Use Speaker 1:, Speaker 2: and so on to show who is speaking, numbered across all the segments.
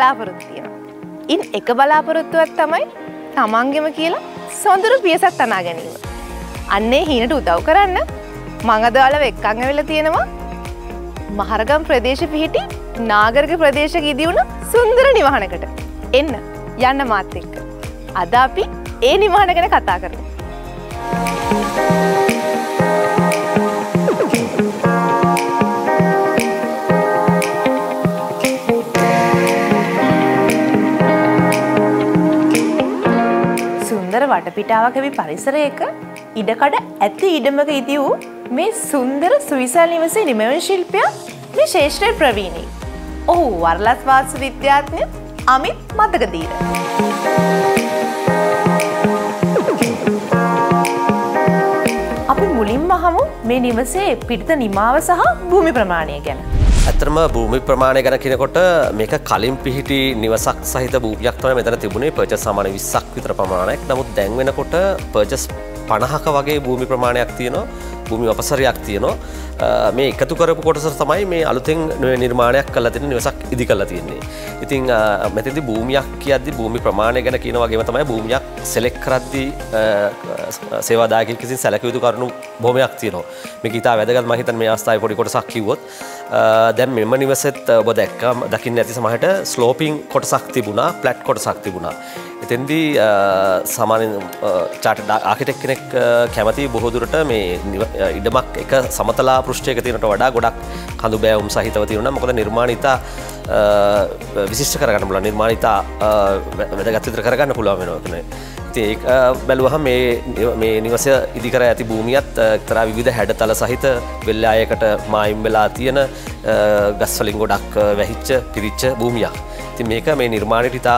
Speaker 1: බලාපොරොත්තු තියෙනවා. ඉන් එක බලාපොරොත්තුවක් තමයි තමන්ගෙම කියලා සොඳුරු පියසක් තනා ගැනීම. අන්නේ හීනට උදව් කරන්න මං අද ඔයාලව එක්කන් ඇවිල්ලා තියෙනවා මහරගම් ප්‍රදේශ පිහිටි නාගරික ප්‍රදේශක ඉදිවුණු සුන්දර නිවහනකට. එන්න යන්න මාත් එක්ක. අද අපි ඒ නිවහන ගැන කතා කරමු. සුන්දර වටපිටාවක වී පරිසරයක ඉඩකඩ ඇති ඉඩමක ඉදි වූ මේ සුන්දර සුවිසල් නිවසේ නිමවන ශිල්පියා මේ ශේෂ්ත්‍රයේ ප්‍රවීණයි. ඔහු වරලස් වාස්තු විද්‍යාඥ අමිත් මතකදීර. අපි මුලින්ම අහමු මේ නිවසේ පිරිත නිමාව සහ භූමි ප්‍රමාණය ගැන.
Speaker 2: ඇත්තටම භූමි ප්‍රමාණය ගැන කියනකොට මේක කලින් පිහිටි නිවසක් සහිත භූමියක් තමයි මෙතන තිබුණේ පර්චස් සාමාන්‍ය 20ක් විතර ප්‍රමාණයක්. නමුත් දැන් වෙනකොට පර්චස් 50ක වගේ භූමි ප්‍රමාණයක් තියෙනවා. භූමි අපසරයක් තියෙනවා. මේ එකතු කරපු කොටස තමයි මේ අලුතෙන් නිර්මාණයක් කරලා තියෙන නිවසක් ඉදි කරලා තියෙන්නේ. ඉතින් මෙතෙන්දී භූමියක් කියද්දි භූමි ප්‍රමාණය ගැන කියන වගේම තමයි භූමියක් සිලෙක්ට් කරද්දී සේවාදායකයෙක් විසින් සැලකිය යුතු කරුණු බොහොමයක් තියෙනවා. මේක ඉතා වැදගත් මම හිතන්නේ මේ අවස්ථාවේ පොඩි කොටසක් කිව්වොත්. දැන් මෙම නිවසෙත් ඔබ දකින්න ඇති සමහරට ස්ලෝපින් කොටසක් තිබුණා, ෆ්ලැට් කොටසක් තිබුණා. එතෙන්දී සාමාන්‍ය චාර්ටර්ඩ් ආකිටෙක්ට් කෙනෙක් කැමති බොහෝ දුරට මේ ඉඩමක් එක සමතලා පෘෂ්ඨයක තියෙනට වඩා ගොඩක් කඳු බෑවුම් සහිතව තියෙනවා. මොකද නිර්මාණ ඉතා විශිෂ්ට කරගන්න පුළුවන්. නිර්මාණ ඉතා වැදගත් විතර කරගන්න පුළුවන් වෙනවා කියන්නේ. ඉතින් ඒක බැලුවහම මේ නිවස ඉදි කර ඇති භූමියත් එක්තරා විවිධ හැඩතල සහිත වෙල්යායකට මායිම් වෙලා තියෙන ගස් වලින් ගොඩක් වැහිච්ච පිරිච්ච භූමියක්. ඉතින් මේක මේ නිර්මාණයට ඉතා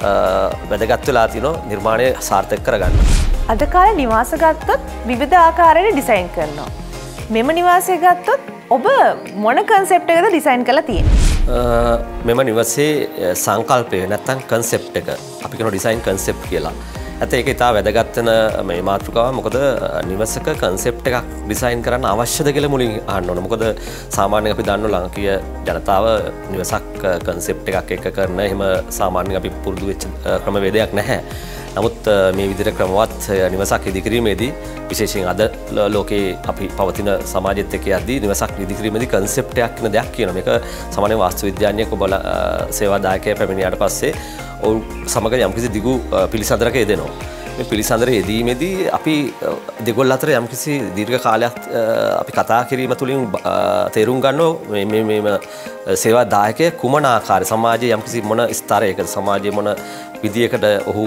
Speaker 2: වැදගත් වෙලා තියෙනවා නිර්මාණය සාර්ථක කරගන්න.
Speaker 1: අද කාලේ නිවාස ගත්තොත් විවිධ ආකාරයට ඩිසයින් කරනවා. මෙම නිවාසය ගත්තොත් ඔබ මොන කන්සෙප්ට් එකද ඩිසයින් කරලා තියෙන්නේ?
Speaker 2: මෙම නිවසේ සංකල්පය නැත්තම් කන්සෙප්ට් එක අපි කියන ඩිසයින් කන්සෙප්ට් කියලා. ඇත්ත ඒක ඉතා වැදගත් වෙන මේ මාතෘකාව. මොකද නිවසක කන්සෙප්ට් එකක් ඩිසයින් කරන්න අවශ්‍යද කියලා මුලින් අහන්න ඕන. මොකද සාමාන්‍යයෙන් අපි දන්නවා ලාංකීය ජනතාව නිවසක් කන්සෙප්ට් එකක් එක්ක කරන එහෙම සාමාන්‍යයෙන් අපි පුරුදු වෙච්ච ක්‍රමවේදයක් නැහැ. නමුත් මේ විදිහට ක්‍රමවත් නිවසක් ඉදිකිරීමේදී විශේෂයෙන් අද ලෝකේ අපි පවතින සමාජෙත් එක්ක යද්දී නිවසක් ඉදිකිරීමේදී කන්සෙප්ට් එකක් කියන දෙයක් කියනවා. මේක සාමාන්‍ය වාස්තු විද්‍යාඥයෙක් ඔබ සේවාදායකයෙක් පැමිණියාට පස්සේ ඔවුන් සමග යම්කිසි දිගු පිළිසඳරක යෙදෙනවා. මේ පිළිසඳර යෙදීමේදී අපි දෙගොල්ල අතර යම්කිසි දීර්ඝ කාලයක් අපි කතා කිරීම තුළින් තේරුම් ගන්නවා මේ සේවාදායකයෙක් කුමන ආකාරය සමාජයේ යම්කිසි මොන ස්තරයකද සමාජයේ මොන විදියකට ඔහු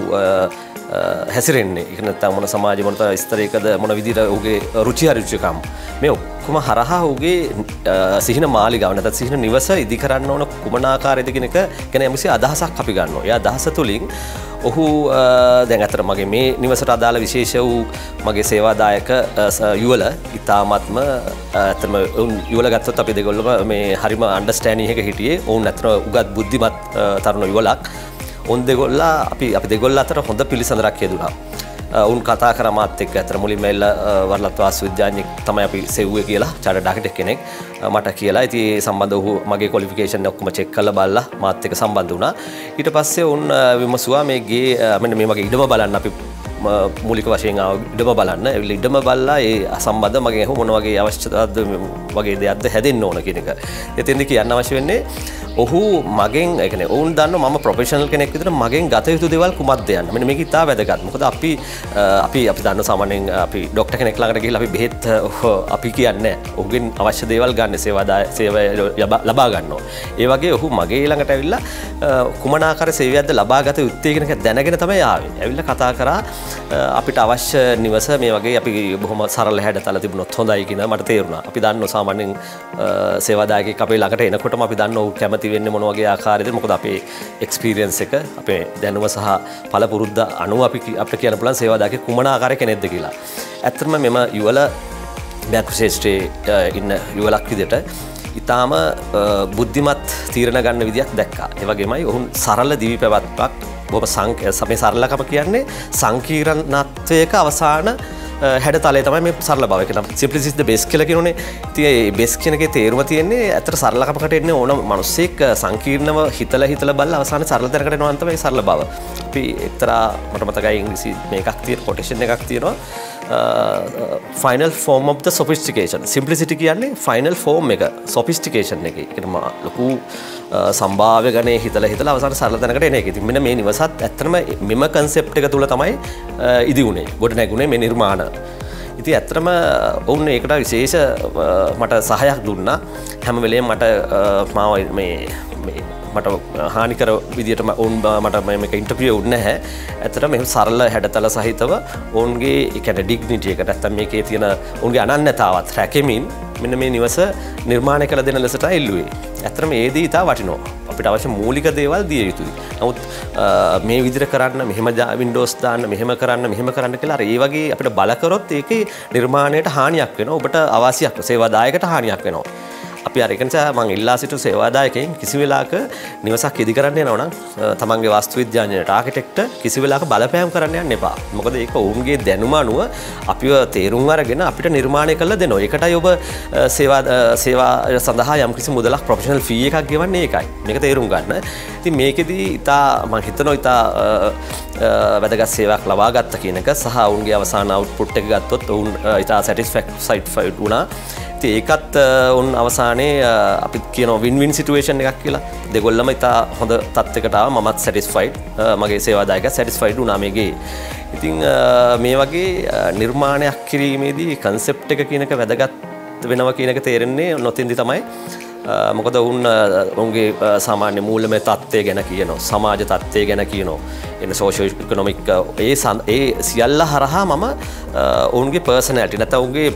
Speaker 2: හැසිරෙන්නේ. ඒක නැත්නම් මොන සමාජයේ මොන ස්තරයකද මොන විදියට ඔහුගේ රුචි අරුචිකම් මේ ඔක්කොම හරහා ඔහුගේ සිහින මාලිගාව නැත්නම් සිහින නිවස ඉදි කරන්න ඕන කුමන ආකාරයද කියන එක ගැන යම්කිසි අදහසක් අපි ගන්නවා. ඒ අදහස තුළින් ඔහු දැන් අතර මගේ මේ නිවසට අදාළ විශේෂ වූ මගේ සේවාදායක යුවල ඉතාමත්ම අතම යුවල ගත්තොත් අපි දෙගොල්ලම මේ හරිම අන්ඩර්ස්ටෑන්ඩින් එක හිටියේ. ඔවුන් අතර උගත් බුද්ධිමත් තරුණ යුවලක්. ඔවුන් දෙගොල්ලා අපි දෙගොල්ල අතර හොඳ පිළිසඳරක් යෙදුණා. උන් කතා කර මාත් එක්ක අතර මුලින්ම එල්ල වරලත් වාස්තු විද්‍යාඥයෙක් තමයි අපි සෙව්වේ කියලා චාර්ටර්ඩ් ආකිටෙක්ට් කෙනෙක් මට කියලා. ඉතින් ඒ සම්බන්ධව ඔහු මගේ ක්වොලිෆිකේෂන් ඔක්කොම චෙක් කරලා බලලා මාත් එක්ක සම්බන්ධ වුණා. ඊට පස්සේ උන් විමසුවා මේ ගේ මෙන්න මේ මගේ ඉඩම බලන්න අපි මූලික වශයෙන් ඉඩම බලන්න. ඒ ඉඩම බලලා ඒ සම්බන්ධ මගේ අහු මොන වගේ අවශ්‍යතාවද වගේ දෙයක්ද හැදෙන්න ඕන කියන එක. එතෙන්දී කියන්න අවශ්‍ය වෙන්නේ ඔහු මගෙන් ඒ කියන්නේ ඔවුන් දන්නවා මම ප්‍රොෆෙෂනල් කෙනෙක් විදිහට මගෙන් ගත යුතු දේවල් කුමක්ද යන්න. මෙන්න මේක ඉතා වැදගත්. මොකද අපි දන්න සාමාන්‍යයෙන් අපි ડોක්ටර් කෙනෙක් ළඟට ගිහිල්ලා අපි බෙහෙත් අපි කියන්නේ ඔහුගෙන් අවශ්‍ය දේවල් ගන්න සේවය ලබා ගන්නවා. ඒ වගේ ඔහු මගේ ළඟට ඇවිල්ලා කුමන ආකාර සේවයක්ද ලබා ගත යුත්තේ කියන එක දැනගෙන තමයි ආවේ. ඇවිල්ලා කතා කරා අපිට අවශ්‍ය නිවස මේ වගේ අපි බොහොම සරල හැඩතල තිබුණොත් හොඳයි කියන මට තේරුණා. අපි දන්නවා සාමාන්‍යයෙන් සේවාදායකයෙක් අපේ ළඟට එනකොටම අපි දන්නවා ඔහු කැමති වෙන්නේ මොන වගේ ආකාරයකද. මොකද අපේ එක්ස්පීරියන්ස් එක අපේ දැනුම සහ පළපුරුද්ද අනුව අපිට කියන්න පුළුවන් සේවාදායකයෙක් කුමන ආකාරයක කෙනෙක්ද කියලා. ඇත්තටම මෙම යුවල ශේෂ්ත්‍රයේ ඉන්න යුවලක් විදිහට ඉතාම බුද්ධිමත් තීරණ ගන්න විදියක් දැක්කා. ඒ වගේමයි ඔවුන් සරල දිවි පැවැත්මක් බොහොම සමේ සරලකම කියන්නේ සංකීර්ණත්වයක අවසාන හැඩතලය තමයි මේ සරල බව. ඒක නම් simplicity is the best කියලා කියනෝනේ. ඉතින් ඒ best කියන එකේ තේරුම තියෙන්නේ ඇත්තට සරලකමකට එන්නේ ඕන මිනිස්සෙක් සංකීර්ණව හිතලා බලලා අවසානයේ සරල තැනකට එනවා නම් තමයි සරල බව. අපි එක්තරා මට මතකයි ඉංග්‍රීසි මේකක් තියෙන කොටේෂන් එකක් තියෙනවා. final form of the sophistication. Simplicity කියන්නේ final form එක sophistication එකේ. ඒකට ලොකු සම්භාව්‍ය ගණේ හිතලා අවසාන සරල තැනකට එන එක. ඉතින් මෙන්න මේ නිවසත් ඇත්තටම මෙම concept එක තුල තමයි ඉදි උනේ. ගොඩ නැගුණේ මේ නිර්මාණ. ඉතින් ඇත්තටම ඔවුන් ඒකට විශේෂ මට සහයක් දුන්නා. හැම වෙලේම මට මාව මට හානිකර විදියට මට මේක ඉන්ටර්වියු වුණ නැහැ. ඇත්තටම මේ සරල හැඩතල සහිතව ඔවුන්ගේ ඒ කියන්නේ ඩිග්නිටි එක නැත්තම් මේකේ තියෙන ඔවුන්ගේ අනන්‍යතාවත් රැකෙමින් මෙන්න මේ නිවස නිර්මාණය කළ දෙන ලෙසට ඉල්ලුවේ. ඇත්තටම ඒ දී ඉතා වටිනවා. අපිට අවශ්‍ය මූලික දේවල් දිය යුතුයි. නමුත් මේ විදිහට කරන්න මෙහෙම වින්ඩෝස් දාන්න මෙහෙම කරන්න කියලා ඒ වගේ අපිට බල කරොත් ඒකේ නිර්මාණයට හානියක් වෙනවා. ඔබට අවාසියක් සේවාදායකට හානියක් වෙනවා. අපි අර ඒක නිසා මම ඉල්ලා සිටු සේවාදායකයන් කිසි වෙලාවක නිවසක් ඉදි කරන්න යනවා නම් තමන්ගේ වාස්තු විද්‍යාඥයට ආකිටෙක්ට කිසි වෙලාවක බලපෑම් කරන්න යන්න එපා. මොකද ඒක ඔවුන්ගේ දැනුම අනුව අපිව තේරුම් අරගෙන අපිට නිර්මාණය කරලා දෙනවා. ඒකටයි ඔබ සේවා සඳහා යම්කිසි මුදලක් ප්‍රොෆෙෂනල් ෆී එකක් ගෙවන්නේ ඒකයි. මේක තේරුම් ගන්න. ඉතින් මේකෙදි මම හිතනවා ඉතා වැදගත් සේවයක් ලබා ගත්ත කියන එක සහ ඔවුන්ගේ අවසාන අවුට්පුට් එක ගත්තොත් ඔවුන් ඉතා සැටිස්ෆයිඩ් වුණා. ඒකත් උන් අවසානයේ අපි කියනවා වින් සිටුේෂන් එකක් කියලා. දෙගොල්ලම ඉතා හොඳ තත්යකට ආවා. මමත් සැටිස්ෆයිඩ්. මගේ සේවාදායකයා සැටිස්ෆයිඩ් වුණා මේකේ. ඉතින් මේ වගේ නිර්මාණයක් කිරීමේදී කන්සෙප්ට් එක කියන එක වැදගත් වෙනවා කියන එක තේරෙන්නේ නොතින්දි තමයි. මොකද උන්ගේ සාමාන්‍ය මූල්‍යමය තත්ත්වය ගැන කියනවා. සමාජ තත්ත්වය ගැන කියනවා. එන සෝෂියෝ ඉකොනොමික් ඒ සියල්ල හරහා මම ඔවුන්ගේ පර්සනැලිටි නැත්නම් ඔවුන්ගේ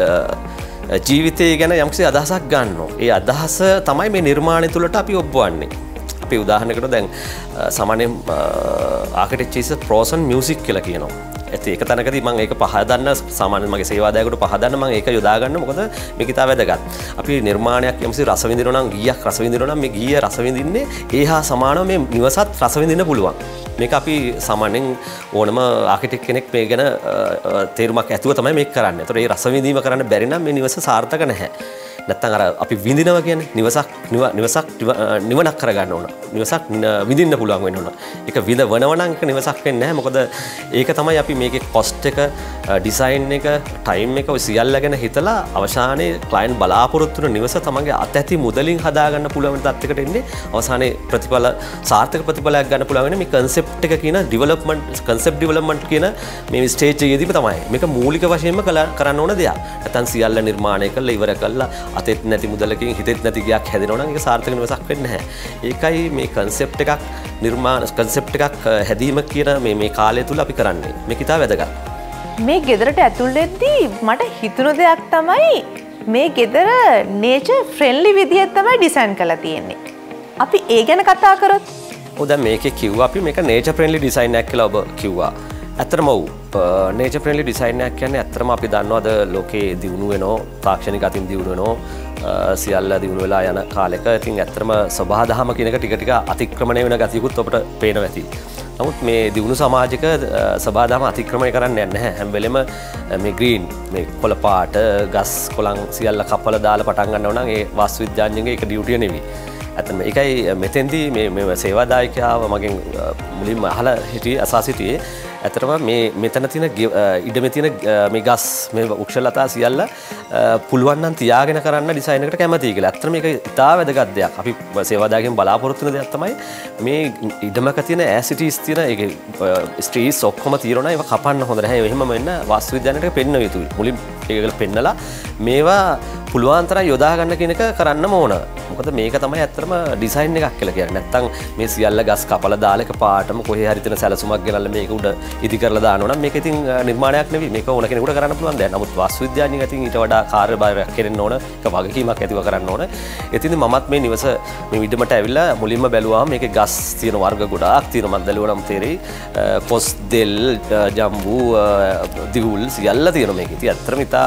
Speaker 2: ජීවිතය ගැන යම්කිසි අදහසක් ගන්නවා. ඒ අදහස තමයි මේ නිර්මාණය තුළට අපි ඔබවන්නේ. අපි උදාහරණයකට දැන් සාමාන්‍යයෙන් architecture is frozen and music කියලා කියනවා. ඒක තැනකදී මම ඒක පහදන්න සාමාන්‍යයෙන් මගේ සේවාදායකට පහදන්න මම ඒක යොදා ගන්න. මොකද මේක ඉතාල වැදගත්. අපි නිර්මාණයක් යම්කිසි රස විඳිනවා නම් ගීයක් රස විඳිනවා නම් මේ ගීය රස විඳින්නේ ඒ හා සමානව මේ නිවසත් රස විඳින්න පුළුවන්. මේක අපි සාමාන්‍යයෙන් ඕනම ආකිටෙක් කෙනෙක් මේ ගැන තේරුමක් ඇතුව තමයි මේක කරන්නේ. ඒතකොට මේ රස විඳීම කරන්න බැරි නම් මේ නිවස සාර්ථක නැහැ. නැත්තම් අර අපි විඳිනවා කියන්නේ නිවසක් නිවනක් කරගන්න ඕන. නිවසක් විඳින්න පුළුවන් වෙන්න ඕන. ඒක විඳවනවා නම් ඒක නිවසක් වෙන්නේ නැහැ. මොකද ඒක තමයි අපි මේකේ කොස්ට් එක, ඩිසයින් එක, ටයිම් එක ඔය සියල්ල ගැන හිතලා අවසානයේ ක්ලයන්ට් බලාපොරොත්තු වෙන නිවස තමන්ගේ අතැති මුදලින් හදාගන්න පුළුවන් තත්යකට එන්නේ. අවසානයේ ප්‍රතිඵල සාර්ථක ප්‍රතිඵලයක් ගන්න පුළුවන් වෙන්නේ මේ කන්සෙප්ට් එක කියන කන්සෙප්ට් ඩෙවලොප්මන්ට් කියන මේ ස්ටේජ් එකේදීම තමයි. මේක මූලික වශයෙන්ම කරන්න ඕන දෙයක්. නැත්නම් සියල්ල නිර්මාණය කරලා ඉවර කරලා අතෙත් නැති මුදලකින් හිතෙත් නැති ගයක් හැදෙනවා නම් ඒක සාර්ථක නිවසක් වෙන්නේ නැහැ. ඒකයි මේ කන්සෙප්ට් එකක් කන්සෙප්ට් එකක් හැදීම කියන මේ කාලය තුල අපි කරන්නේ. මේක ඉතාල වැදගත්.
Speaker 1: මේ ගෙදරට ඇතුල් වෙද්දී මට හිතුණු දෙයක් තමයි මේ ගෙදර නේචර් ෆ්‍රෙන්ඩ්ලි විදිහට තමයි ඩිසයින් කරලා තියෙන්නේ. අපි ඒ ගැන කතා කරොත්
Speaker 2: දැන් මේකේ කිව්වා අපි මේක නේචර් ෆ්‍රෙන්ඩ්ලි ඩිසයින් එකක් කියලා ඔබ කිව්වා. ඇත්තටම ඔව්. නේචර් ෆ්‍රෙන්ඩ්ලි ඩිසයින් එකක් කියන්නේ ඇත්තටම අපි දන්නවද ලෝකේ දියුණු වෙනෝ තාක්ෂණික අතින් දියුණු වෙනෝ සියල්ල දියුණු වෙලා යන කාලෙක ඉතින් ඇත්තටම සබහා දහම කියන එක ටික ටික අතික්‍රමණය වෙන ගතියකුත් අපිට පේනවා ඇති. නමුත් මේ දියුණු සමාජික සබහා දහම අතික්‍රමණය කරන්න යන්නේ නැහැ. හැම වෙලෙම මේ ග්‍රීන් මේ කොළ පාට ගස් කොළන් සියල්ල කපලා දාලා පටන් ගන්නවා නම් ඒ වාස්තු විද්‍යාඥයන්ගේ ඒක ඩියුටිය නෙවෙයි. ඇත්තම ඒකයි මෙතෙන්දී මේ සේවාදායකයාව මගෙන් මුලින්ම අහලා සිටියේ ඇත්තටම මේ මෙතන තියෙන ඉඩමේ තියෙන මේ ගස් මේ වෘක්ෂලතා සියල්ල පුළුවන් නම් තියාගෙන කරන්න ඩිසයින් එකට කැමතියි කියලා. ඇත්තටම මේක ඉතා වැදගත් දෙයක්. අපි සේවාදායකයන් බලාපොරොත්තු වෙන දෙයක් තමයි මේ ඉඩමක තියෙන ඇසිටිස් තියෙන ඒකේ ස්ට්‍රීස් ඔක්කොම తీරනවා ඒවා කපන්න හොඳ නැහැ. එහෙමම වෙන්න වාස්තු විද්‍යාඥයට පෙන්වන්න යුතුයි. මුලින් ඒකල පෙන්නලා මේවා පුළුවන් තරම් යොදා ගන්න කියන එක කරන්නම ඕන. මොකද මේක තමයි ඇත්තටම ඩිසයින් එකක් කියලා කියන්නේ. නැත්තම් මේ සියල්ල ගස් කපලා දාලා එක පාටම කොහේ හරි තියෙන සැලසුමක් ගෙනල්ලා මේක උඩ ඉදි කරලා දානවා නම් මේක ඉතින් නිර්මාණයක් නෙවෙයි. මේක ඕන කෙනෙකුට කරන්න පුළුවන් දෙයක්. නමුත් වාස්තු විද්‍යාඥයෙක් අතින් ඊට වඩා කාර්යභාරයක් කෙරෙන්න ඕන. ඒක වගකීමක් ඇතිව කරන්න ඕන. එතින්ද මමත් මේ නිවස මේ විඩමට ඇවිල්ලා මුලින්ම බැලුවාම මේකේ ගස් තියෙන වර්ග ගොඩාක් තියෙනවා. මම බැලුවා නම් තේරෙයි. පොස් දෙල්, ජම්බු, දිගුල් සියල්ල තියෙනවා මේකේ. ඉතින් ඇත්තටම ඉතා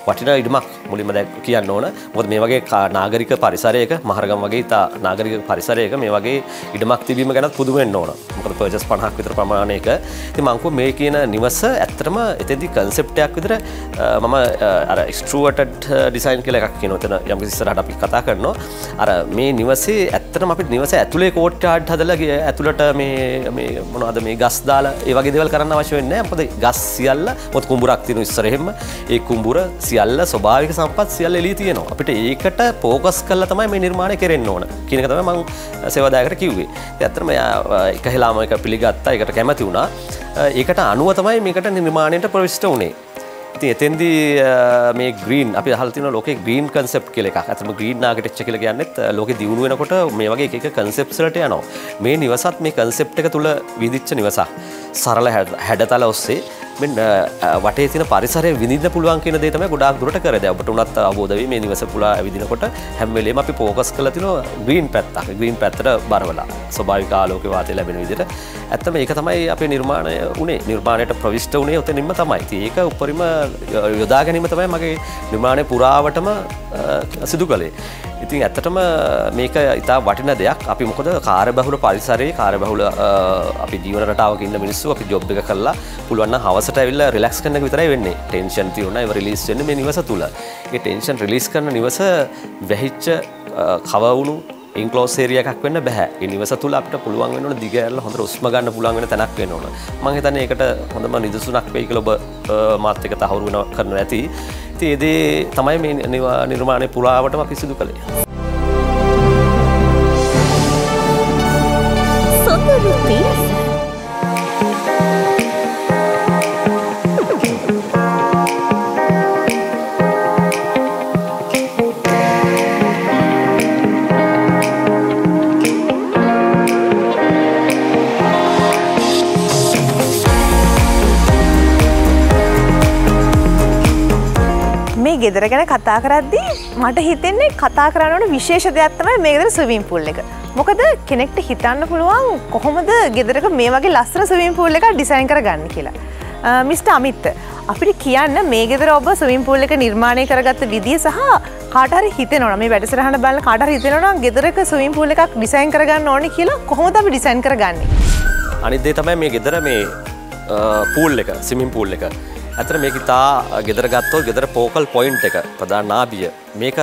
Speaker 2: වටින ඉඩමක් මුලින්ම දැන් කියන්න ඕන. මොකද මේ වගේ නාගරික පරිසරයක මහරගම වගේ ඉතා නාගරික පරිසරයක මේ වගේ ඉඩමක් තිබීම ගැනත් පුදුම වෙන්න ඕන. මොකද පර්චස් 50ක් විතර ප්‍රමාණයක. ඉතින් මම මේ කියන නිවස ඇත්තටම එතෙන්දී කන්සෙප්ට් එකක් විතර මම අර එක්ස්ට්‍රූවර්ටඩ් ඩිසයින් කියලා එකක් කියනවා. එතන යම් කිසි ඉස්සරහට අපි කතා කරනවා. අර මේ නිවසේ ඇත්තටම අපිට නිවස ඇතුලේ කෝට් යාඩ් හදලා ඇතුළට මේ මොනවද මේ ගස් දාලා ඒ වගේ දේවල් කරන්න අවශ්‍ය වෙන්නේ නැහැ. මොකද ගස් සියල්ල මොකද කුඹුරක් තියෙන ඉස්සරහෙම ඒ කුඹුර සියල්ල ස්වභාවික සම්පත් සියල්ල එළිය තියෙනවා. අපිට ඒකට ફોකස් කරලා තමයි මේ නිර්මාණය කෙරෙන්න ඕන කියන එක තමයි මම සේවාදායකට කිව්වේ. ඉතින් ඇත්තටම එක හෙලාම එක පිළිගත්තා. ඒකට කැමති වුණා. ඒකට අනුව තමයි මේකට නිර්මාණයට ප්‍රවිෂ්ඨ වුණේ. ඉතින් එතෙන්දී මේ ග්‍රීන් අපි අහලා තියෙනවා ලෝකේ ග්‍රීන් කන්සෙප්ට් කියලා එකක්. අතන ග්‍රීන් ආකිටෙක්චර් කියලා කියන්නේත් ලෝකේ දියුණු වෙනකොට මේ වගේ එක එක කන්සෙප්ට්ස් වලට යනවා. මේ නිවසත් මේ කන්සෙප්ට් එක තුල විදිච්ච නිවසක්. සරල හැඩතල ඔස්සේ මෙන්න වටේ තියෙන පරිසරය විඳින්න පුළුවන් කියන දේ තමයි ගොඩාක් දුරට කරේ. දැන් ඔබට උනත් අවබෝධ වෙයි මේ නිවස පුලා ඇවිදිනකොට හැම වෙලේම අපි ફોකස් කරලා තිනවා ග්‍රීන් පැත්තක්. ග්‍රීන් පැත්තට බරවලා ස්වභාවික ආලෝක වාතය ලැබෙන විදිහට. ඇත්තම ඒක තමයි අපේ නිර්මාණය උනේ. නිර්මාණයට ප්‍රවිෂ්ඨ උනේ උතනින්ම තමයි. ඉතින් ඒක උපරිම යොදා ගැනීම තමයි මගේ නිර්මාණය පුරාවටම සිදු කළේ. ඉතින් ඇත්තටම මේක ඉතා වටින දෙයක්. අපි මොකද කාර්යබහුල පරිසරයේ කාර්යබහුල අපි ජීවන රටාවක ඉන්න මිනිස්සු අපි ජොබ් එක කරලා පුළුවන් නම් හවසට ඇවිල්ලා රිලැක්ස් කරන එක විතරයි වෙන්නේ. ටෙන්ෂන් තියෙනවා ඒව රිලීස් වෙන්නේ මේ නිවස තුල. ඒ ටෙන්ෂන් රිලීස් කරන නිවස වැහිච්ච කවවුණු ඉන්ක්ලෝස් ඒරියා එකක් වෙන්න බෑ. ඒ නිවස තුල අපිට පුළුවන් වෙන්න ඕන දිග ඇරලා හොඳට උස්ම ගන්න පුළුවන් වෙන තැනක් වෙන්න ඕන. මම හිතන්නේ ඒකට හොඳම නිදසුනක් වෙයි කියලා ඔබ මාත් එක්ක තහවුරු වෙනවා කරනවා ඇති. ඉතින් ඒ දේ තමයි මේ නිර්මාණය පුරාවටම අපි සිදු කළේ.
Speaker 1: ගෙදර ගැන කතා කරද්දී මට හිතෙන්නේ කතා කරන්න ඕන විශේෂ දෙයක් තමයි මේ ගෙදර ස්විමින් pool එක. මොකද කෙනෙක්ට හිතන්න පුළුවන් කොහොමද ගෙදරක මේ වගේ ලස්සන ස්විමින් pool එකක් ඩිසයින් කරගන්නේ කියලා. මිස්ටර් අමිත් අපිට කියන්න මේ ගෙදර ඔබ ස්විමින් pool එක නිර්මාණය කරගත්ත විදිය සහ කාට හරි හිතෙනවා මේ වැඩසටහන බලන කාට හරි හිතෙනවා නම් ගෙදරක ස්විමින් pool එකක් ඩිසයින් කරගන්න ඕනේ කියලා කොහොමද අපි ඩිසයින් කරගන්නේ?
Speaker 2: අනිත් දේ තමයි මේ ගෙදර මේ pool එක ස්විමින් pool එක. ඇතර මේක ඉතා ගෙදර ගත්තොත් ගෙදර පෝකල් පොයින්ට් එක ප්‍රධාන නාභිය මේක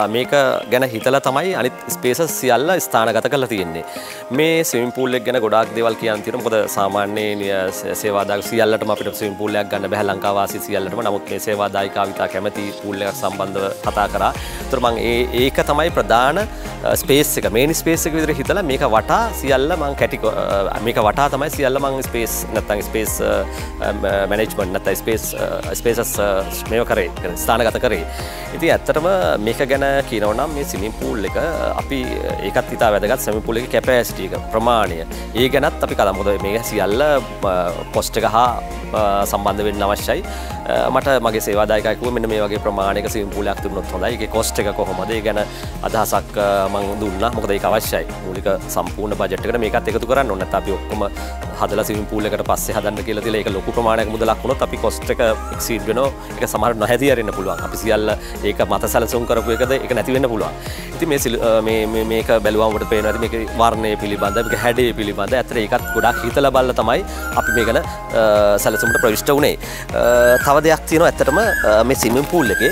Speaker 2: ගැන හිතලා තමයි අනිත් ස්පේසස් සියල්ල ස්ථානගත කරලා තියෙන්නේ. මේ ස්විමින් pool එක ගැන ගොඩාක් දේවල් කියන්න තියෙනවා. මොකද සාමාන්‍යයෙන් සේවාදායක සියල්ලටම අපිට ස්විමින් pool එකක් ගන්න බෑ ලංකාව වාසී සියල්ලටම. නමුත් මේ සේවාදායිකාව ඉතා කැමති pool එකක් සම්බන්ධව කතා කරා. ඒතර මම ඒක තමයි ප්‍රධාන ස්පේස් එක මේන් ස්පේස් එක විදිහට හිතලා මේක වටා සියල්ල මම මේක වටා තමයි සියල්ල මම ස්පේස් නැත්නම් ස්පේස් මැනේජ්මන්ට් නැත්නම් ස්පේසස් මේව කරේ ස්ථානගත කරේ. ඉතින් ඇත්තටම මේක ගැන කියනවා නම් මේ ස්විමින් pool එක අපි ඒකත් ඉතා වැදගත් ස්විමින් pool එකේ කැපැසිටි එක ප්‍රමාණය. ඒ ගැනත් අපි කතා මොකද මේ සියල්ල කොස්ට් එක හා සම්බන්ධ වෙන්න අවශ්‍යයි. මට මගේ සේවාදායකයා කිව්වා මෙන්න මේ වගේ ප්‍රමාණයක ස්විමින් pool එකක් තිබුණොත් හොඳයි. ඒකේ කොස්ට් එක කොහොමද? ඒ ගැන අදහසක් මම දුන්නා. මොකද ඒක අවශ්‍යයි. මූලික සම්පූර්ණ බජට් එකට මේකත් එකතු කරන්න ඕනේ. නැත්නම් අපි ඔක්කොම හදලා ස්විමින් pool එකට පස්සේ හදන්න කියලා තියලා ඒක ලොකු ප්‍රමාණයක මුදලක් වුණොත් අපි කොස්ට් එක එක්සීඩ් වෙනවා. ඒක සමහරවිට නොහැදී හරින්න පුළුවන්. අපි සියල්ල ඒක මත සැලසුම් කරපු එකද ඒක නැති වෙන්න පුළුවන්. ඉතින් මේක බැලුවම ඔබට පේනවා ඇති මේකේ වර්ණය පිළිබඳ මේක හැඩය පිළිබඳ ඇත්තට ඒකත් ගොඩාක් හිතලා බලලා තමයි අපි මේක ගැන සැලසුමට ප්‍රවිෂ්ඨ වුණේ. තව දෙයක් තියෙනවා ඇත්තටම මේ ස්විමින් pool එකේ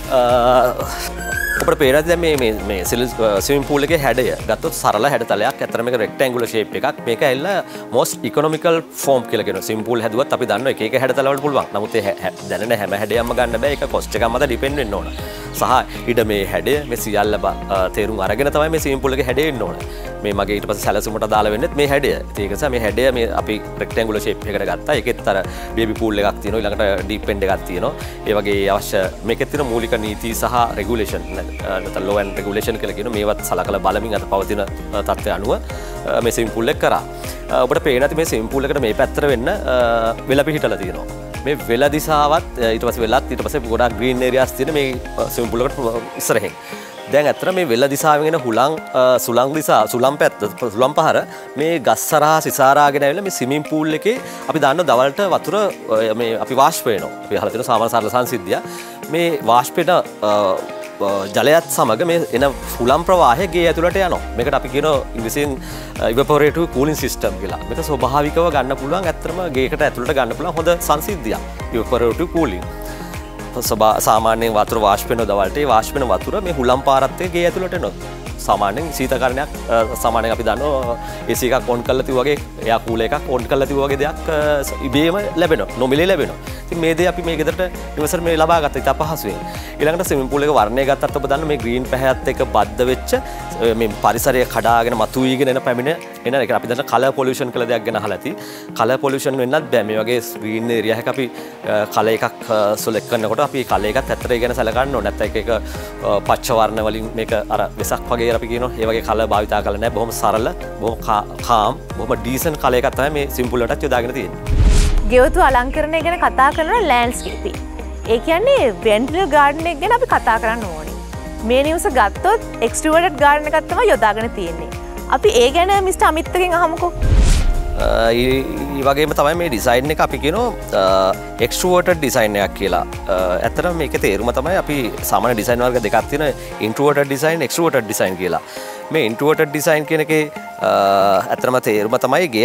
Speaker 2: අපිට පේනවා දැන් මේ ස්විමින් pool එකේ හැඩය ගත්තොත් සරල හැඩතලයක්. ඇත්තට මේක රෙක්ටැන්ගුලර් ෂේප් එකක්. මේක ඇවිල්ලා most economical form කියලා කියනවා. ස්විමින් pool හැදුවත් අපි දන්නවා එක එක හැඩතල වලට පුළුවන්. නමුත් ඒ දැනෙන හැම හැඩයක්ම ගන්න බෑ. ඒක cost එකක් මත depend වෙන්න ඕන. සහ ඊට මේ හැඩය මේ සියල්ල තේරුම් අරගෙන තමයි මේ ස්විමින් pool එකේ හැඩය එන්න ඕන. මේ මගේ ඊට පස්සේ සැලසුමට දාලා වෙන්නේ මේ හැඩය. ඒක නිසා මේ හැඩය මේ අපි රෙක්ටැන්ගුලර් ෂේප් එකකට ගත්තා. ඒකෙත් අර බේබි pool එකක් තියෙනවා. ඊළඟට ඩීප් එන්ඩ් එකක් තියෙනවා. ඒ වගේ අවශ්‍ය මේකෙත් තියෙන මූලික නීති සහ රෙගුලේෂන් නැත්නම් law and regulation කියලා කියන මේවත් සලකලා බලමින් අද පවතින තත්ත්වය අනුව මේ ස්විමින් pool එක කරා. ඔබට පේන ඇති මේ ස්විමින් pool එකට මේ පැත්තට වෙන්න වෙල පිහිටලා තියෙනවා. මේ වෙල දිසාවත් ඊට පස්සේ වෙලත් ඊට පස්සේ ගොඩාක් ග්‍රීන් ඒරියාස් තියෙන මේ ස්විමින් pool එකට ඉස්සරහින්. දැන් ඇත්තට මේ වෙල දිසාවෙන් එන හුලං සුළං දිසා සුළං පැත්ත සුළං පහර මේ ගස් සරහා සිසාරාගෙන ඇවිල්ලා මේ ස්විමින් පූල් එකේ අපි දාන්න දවල්ට වතුර මේ අපි වාෂ්ප වෙනවා. අපි අහලා තියෙන සාමාන්‍ය සරල සංසිද්ධිය. මේ වාෂ්පෙට ජලයත් සමග මේ එන හුලම් ප්‍රවාහය ගේ ඇතුළට යනවා. මේකට අපි කියනවා ඉංග්‍රීසියෙන් evaporative cooling system කියලා. මේක ස්වභාවිකව ගන්න පුළුවන් ඇත්තටම ගේකට ඇතුළට ගන්න පුළුවන් හොඳ සංසිද්ධියක්. evaporative cooling. සාමාන්‍යයෙන් වතුර වාෂ්ප වෙන දවල්ට ඒ වාෂ්ප වෙන වතුර මේ හුලම් පාරත් එක්ක ගේ ඇතුළට එනවා. සාමාන්‍යයෙන් සීතකරණයක් සාමාන්‍යයෙන් අපි දන්නවා AC එකක් ඔන් කරලා තියු වගේ එයා කූලර් එකක් ඔන් කරලා තියු වගේ දෙයක් ඉබේම ලැබෙනවා. නොමිලේ ලැබෙනවා. ඉතින් මේ දේ අපි මේ ගෙදරට නිවසට මේ ලබා ගත්තා. ඉතින් අපහසුයෙන්. ඊළඟට ස්විමින් පූල් එක වර්ණය ගත්තත් ඔබ දන්න මේ ග්‍රීන් පැහැයත් එක්ක බද්ධ වෙච්ච මේ පරිසරය කඩාගෙන මතුවීගෙන එන පැමිණ එන එක අපි දන්න කලර් පොලියුෂන් කියලා දෙයක් ගැන අහලා ඇති. කලර් පොලියුෂන් වෙන්නත් බෑ. මේ වගේ ග්‍රීන් ඒරියා එකක අපි කලර් එකක් සෙලෙක්ට් කරනකොට අපි කලර් එකත් ඇත්තට ඒ ගැන සැලකන්න ඕනේ. නැත්නම් ඒක පච්ච වර්ණ වලින් මේක අර වෙසක් වගේ අපි කියනවා. ඒ වගේ කලර් භාවිතා කරලා නැහැ. බොහොම සරල, බොහොම කාම්, බොහොම ඩීසන්ට් කලර් එකක් තමයි මේ සිම්පල් වලටත් යොදාගෙන තියෙන්නේ.
Speaker 1: ගෙවතු අලංකරණය ගැන කතා කරනවා ලෑන්ඩ්ස්කේපින්. ඒ කියන්නේ වෙන්ටිලර් ගාඩන් එක ගැන අපි කතා කරන්න ඕනේ. මේ නිවස ගත්තොත් එක්ස්ට්‍රෝවර්ටඩ් ගාඩන් එකක් තමයි යොදාගෙන තියෙන්නේ. අපි ඒ ගැන මිස්ටර් අමිත්ගෙන් අහමුකෝ.
Speaker 2: ඒ වගේම තමයි මේ ඩිසයින් එක අපි කියනවා එක්ස්ට්‍රෝවර්ටඩ් ඩිසයින් එකක් කියලා. ඇත්තටම මේකේ තේරුම තමයි අපි සාමාන්‍ය ඩිසයින් වර්ග දෙකක් තියෙනවා. ඉන්ට්‍රෝවර්ටඩ් ඩිසයින්, එක්ස්ට්‍රෝවර්ටඩ් ඩිසයින් කියලා. මේ ඉන්ට්‍රෝවර්ටඩ් ඩිසයින් කියන එකේ ඇත්තටම තේරුම තමයි ගේ